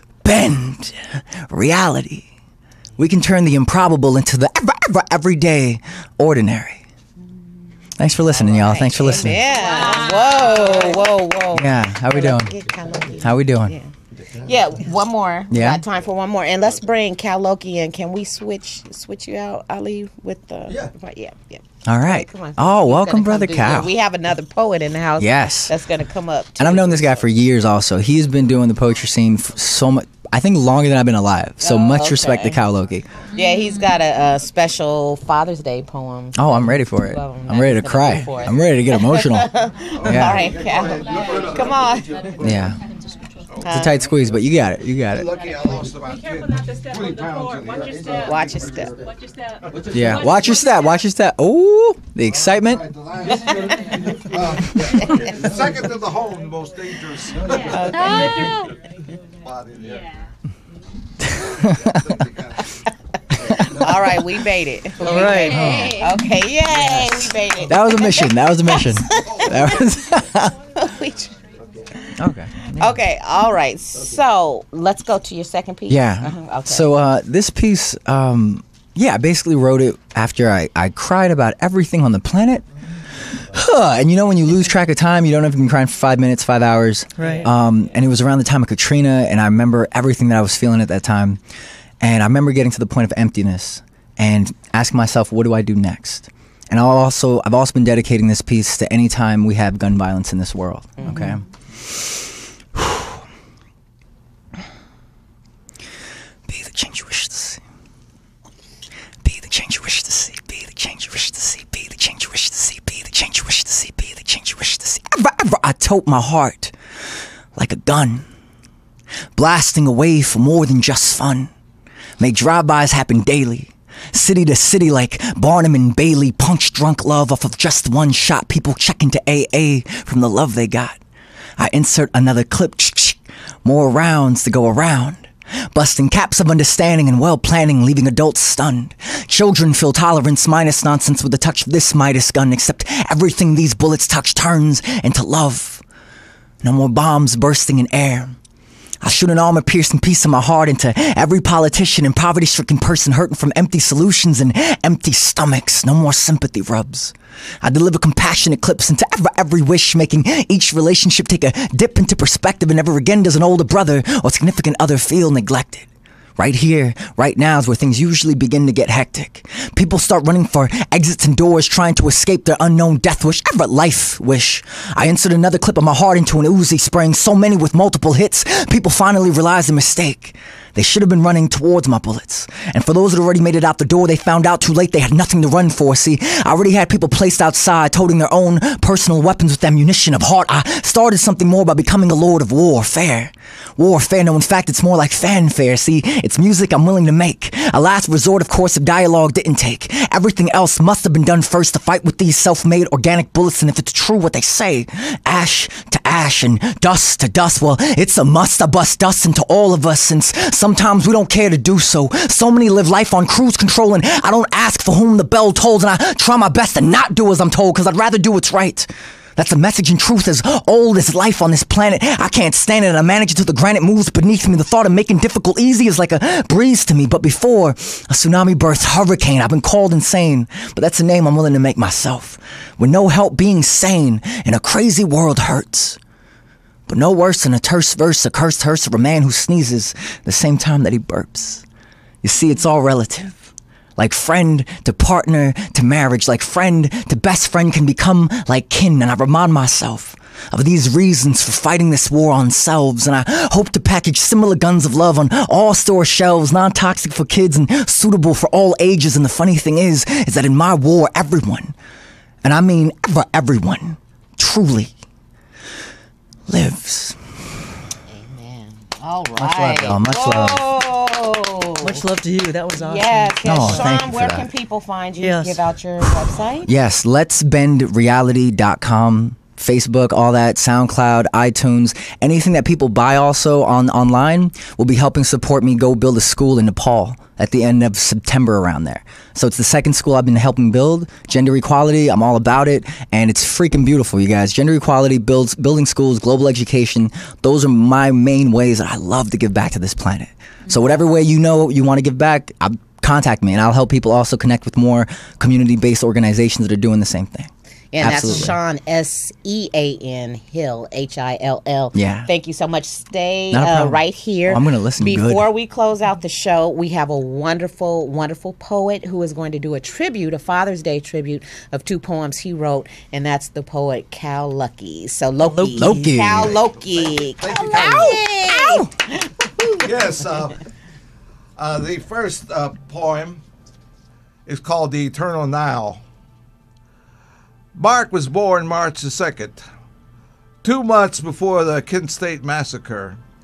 bend reality. We can turn the improbable into the everyday ordinary. Thanks for listening, y'all. Thanks for listening. Yeah. Wow. Whoa. Yeah, how we doing? How we doing? Yeah, one more. Yeah. Got time for one more. And let's bring CaLokie in. Can we switch you out, Ali, with the... Yeah. All right. Come on. Oh, He's welcome, gonna Brother come do- Cal. We have another poet in the house. Yes. That's going to come up. And I've known this guy for years also. He's been doing the poetry scene for so much, I think longer than I've been alive. So much respect to CaLokie. Yeah, he's got a special Father's Day poem. Oh, I'm ready for it. I'm ready to cry. I'm ready to get emotional. All right, Cal. Come on. Yeah. It's a tight squeeze, but you got it. You got it. Lucky I lost about 20 pounds in here. Watch your step. Yeah, watch your step. Watch your step. Oh, the excitement. Second to the home, the most dangerous. All right, we made it. All right. Okay, yay, we made it. That was a mission. That was a mission. That was. Okay. Okay, all right. So let's go to your second piece. Yeah. Okay. So this piece, I basically wrote it after I cried about everything on the planet. And you know when you lose track of time, you don't know if you've been crying for 5 minutes, 5 hours. Right. And it was around the time of Katrina, and I remember everything that I was feeling at that time. And I remember getting to the point of emptiness and asking myself, what do I do next? And I've also been dedicating this piece to any time we have gun violence in this world. Okay. Be the change you wish to see. Be the change you wish to see. Be the change you wish to see. Be the change you wish to see. Be the change you wish to see. Be the change you wish to see. Ever I tote my heart like a gun, blasting away for more than just fun. Make drive-bys happen daily. City to city like Barnum and Bailey. Punch drunk love off of just one shot. People checking to AA from the love they got. I insert another clip. More rounds to go around. Busting caps of understanding and well planning, leaving adults stunned. Children feel tolerance minus nonsense with the touch of this Midas gun. Except everything these bullets touch turns into love. No more bombs bursting in air. I shoot an armor-piercing piece of my heart into every politician and poverty-stricken person hurting from empty solutions and empty stomachs. No more sympathy rubs. I deliver compassionate clips into every wish, making each relationship take a dip into perspective, and never again does an older brother or significant other feel neglected. Right here, right now is where things usually begin to get hectic. People start running for exits and doors, trying to escape their unknown death wish, ever life wish. I insert another clip of my heart into an Uzi, spraying so many with multiple hits. People finally realize the mistake. They should have been running towards my bullets. And for those that already made it out the door, they found out too late they had nothing to run for. See, I already had people placed outside, toting their own personal weapons with ammunition of heart. I started something more by becoming a lord of warfare. Warfare, no, in fact, it's more like fanfare. See, it's music I'm willing to make. A last resort, of course, if dialogue didn't take. Everything else must have been done first to fight with these self-made organic bullets. And if it's true what they say, ash to ash and dust to dust, well, it's a must. I bust dust into all of us, since sometimes we don't care to do so. So many live life on cruise control, and I don't ask for whom the bell tolls, and I try my best to not do as I'm told, because I'd rather do what's right. That's a message in truth as old as life on this planet. I can't stand it, and I manage it till the granite moves beneath me. The thought of making difficult easy is like a breeze to me. But before a tsunami births hurricane, I've been called insane. But that's a name I'm willing to make myself. With no help being sane, and a crazy world hurts. But no worse than a terse verse, a cursed hearse of a man who sneezes the same time that he burps. You see, it's all relative. Like friend to partner to marriage, like friend to best friend can become like kin. And I remind myself of these reasons for fighting this war on selves. And I hope to package similar guns of love on all store shelves, non-toxic for kids and suitable for all ages. And the funny thing is that in my war, everyone, and I mean everyone, truly lives. Amen. All right. Much love, y'all. Much love. Much love to you. That was awesome. Yes, yes. No, thank Sean, you for where that. can people find you? Yes. Give out your website. Yes, letsbendreality.com, Facebook, all that, SoundCloud, iTunes, anything that people buy also online will be helping support me go build a school in Nepal at the end of September around there. So it's the second school I've been helping build. Gender equality, I'm all about it, and it's freaking beautiful, you guys. Gender equality, building schools, global education, those are my main ways that I love to give back to this planet. So whatever way you know you want to give back, contact me, and I'll help people also connect with more community-based organizations that are doing the same thing. And Absolutely. that's Sean, S-E-A-N, Hill, H-I-L-L. Yeah. Thank you so much. Stay Not a problem. right here. Oh, I'm gonna listen good. Before we close out the show, we have a wonderful, wonderful poet who is going to do a tribute, a Father's Day tribute of 2 poems he wrote, and that's the poet CaLokie. So Loki. CaLokie. Thank you, Ow! Yes, the first poem is called The Eternal Now. Mark was born March the 2nd, 2 months before the Kent State Massacre.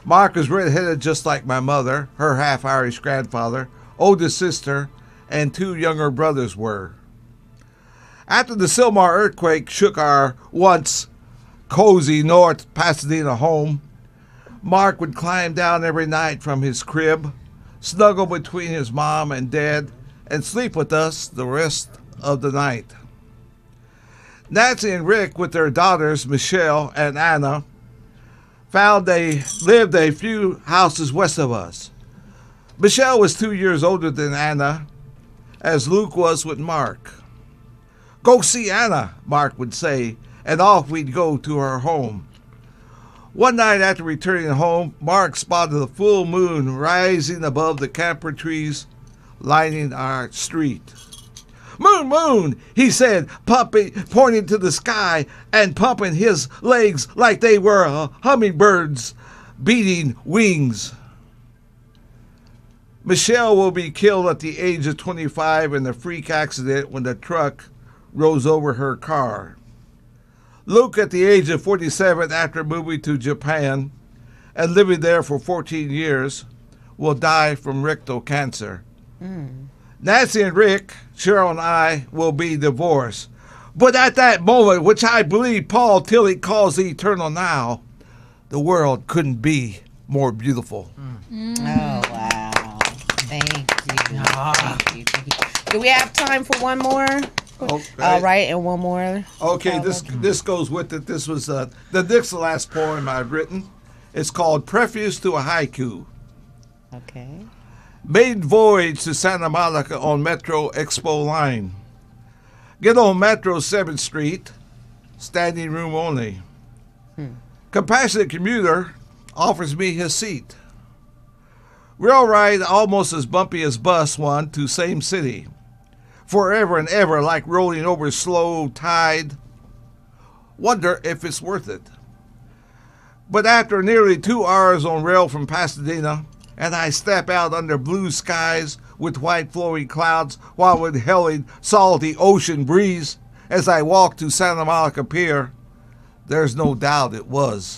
Mark is redheaded just like my mother, her half-Irish grandfather, oldest sister, and 2 younger brothers were. After the Sylmar earthquake shook our once cozy North Pasadena home, Mark would climb down every night from his crib, snuggle between his mom and dad, and sleep with us the rest of the night. Nancy and Rick, with their daughters Michelle and Anna, found they lived a few houses west of us. Michelle was 2 years older than Anna, as Luke was with Mark. "Go see Anna," Mark would say, and off we'd go to her home. One night after returning home, Mark spotted the full moon rising above the camper trees lining our street. "Moon, moon," he said, pointing to the sky and pumping his legs like they were hummingbirds beating wings. Michelle will be killed at the age of 25 in a freak accident when the truck rose over her car. Luke, at the age of 47, after moving to Japan and living there for 14 years, will die from rectal cancer. Nancy and Rick, Cheryl and I, will be divorced. But at that moment, which I believe Paul Tillich calls the eternal now, the world couldn't be more beautiful. Oh, wow. Thank you. Thank you. Thank you. Do we have time for one more? Okay. All right, and one more. Okay, this goes with it. This was the next to last poem I've written. It's called Preface to a Haiku. Okay. Made voyage to Santa Monica on Metro Expo line. Get on Metro 7th Street, standing room only. Compassionate commuter offers me his seat. Rail ride almost as bumpy as bus one to same city. Forever and ever like rolling over slow tide. Wonder if it's worth it. But after nearly 2 hours on rail from Pasadena, and I step out under blue skies with white flowing clouds while inhaling salty ocean breeze as I walk to Santa Monica Pier, there's no doubt it was.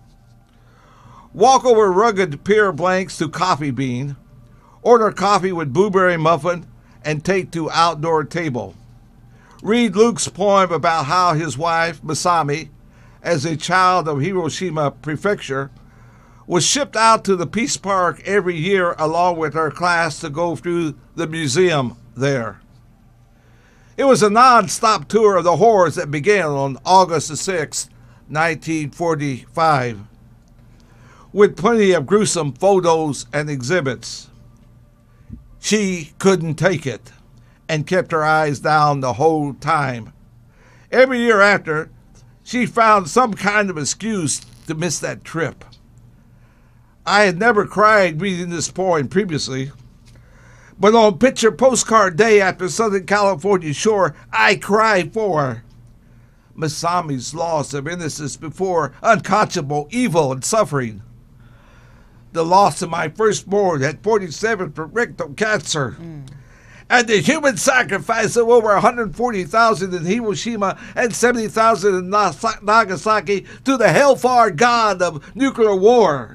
Walk over rugged pier blanks to Coffee Bean, order coffee with blueberry muffin, and take to outdoor table. Read Luke's poem about how his wife, Masami, as a child of Hiroshima Prefecture, was shipped out to the Peace Park every year along with her class to go through the museum there. It was a non-stop tour of the horrors that began on August the 6th, 1945, with plenty of gruesome photos and exhibits. She couldn't take it and kept her eyes down the whole time. Every year after, she found some kind of excuse to miss that trip. I had never cried reading this poem previously, but on Picture Postcard Day after Southern California shore, I cried for Masami's loss of innocence before unconscionable evil and suffering. The loss of my firstborn at 47 from rectal cancer. And the human sacrifice of over 140,000 in Hiroshima and 70,000 in Nagasaki to the hellfire god of nuclear war.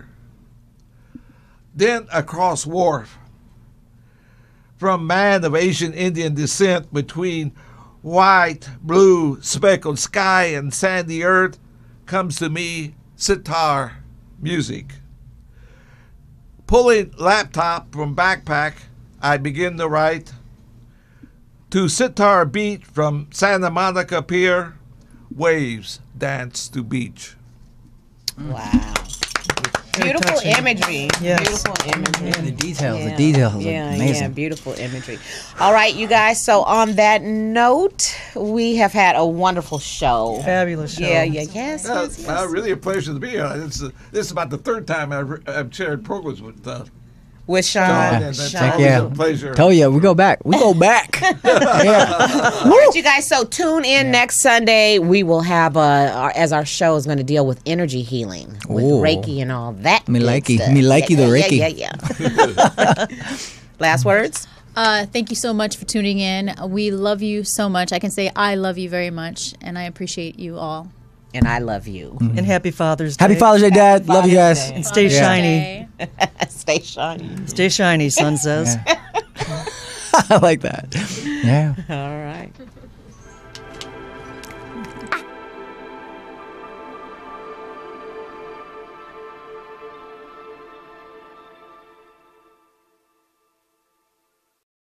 Then across wharf, from man of Asian Indian descent between white, blue, speckled sky and sandy earth, comes to me sitar music. Pulling laptop from backpack, I begin to write. To sitar beat from Santa Monica Pier, waves dance to beach. Wow. Beautiful imagery. Yes. Beautiful imagery. Yeah, the details are Yeah, amazing. beautiful imagery. All right, you guys. So on that note, we have had a wonderful show. Fabulous show. Yes. Really a pleasure to be here. This is about the third time I've shared programs with With Sean. and that's always a pleasure. Tell you, we go back. Yeah. All right, you guys. So tune in next Sunday. We will have as our show is going to deal with energy healing, with Ooh. Reiki and all that. Me good likey. stuff. Me likey the Reiki. Yeah. Last words. Thank you so much for tuning in. We love you so much. I can say I love you very much, and I appreciate you all. and I love you. And Happy Father's Day. Happy Father's Day, Dad. Love you guys. And stay shiny. Stay shiny. Stay shiny, son says. I like that. Yeah. All right.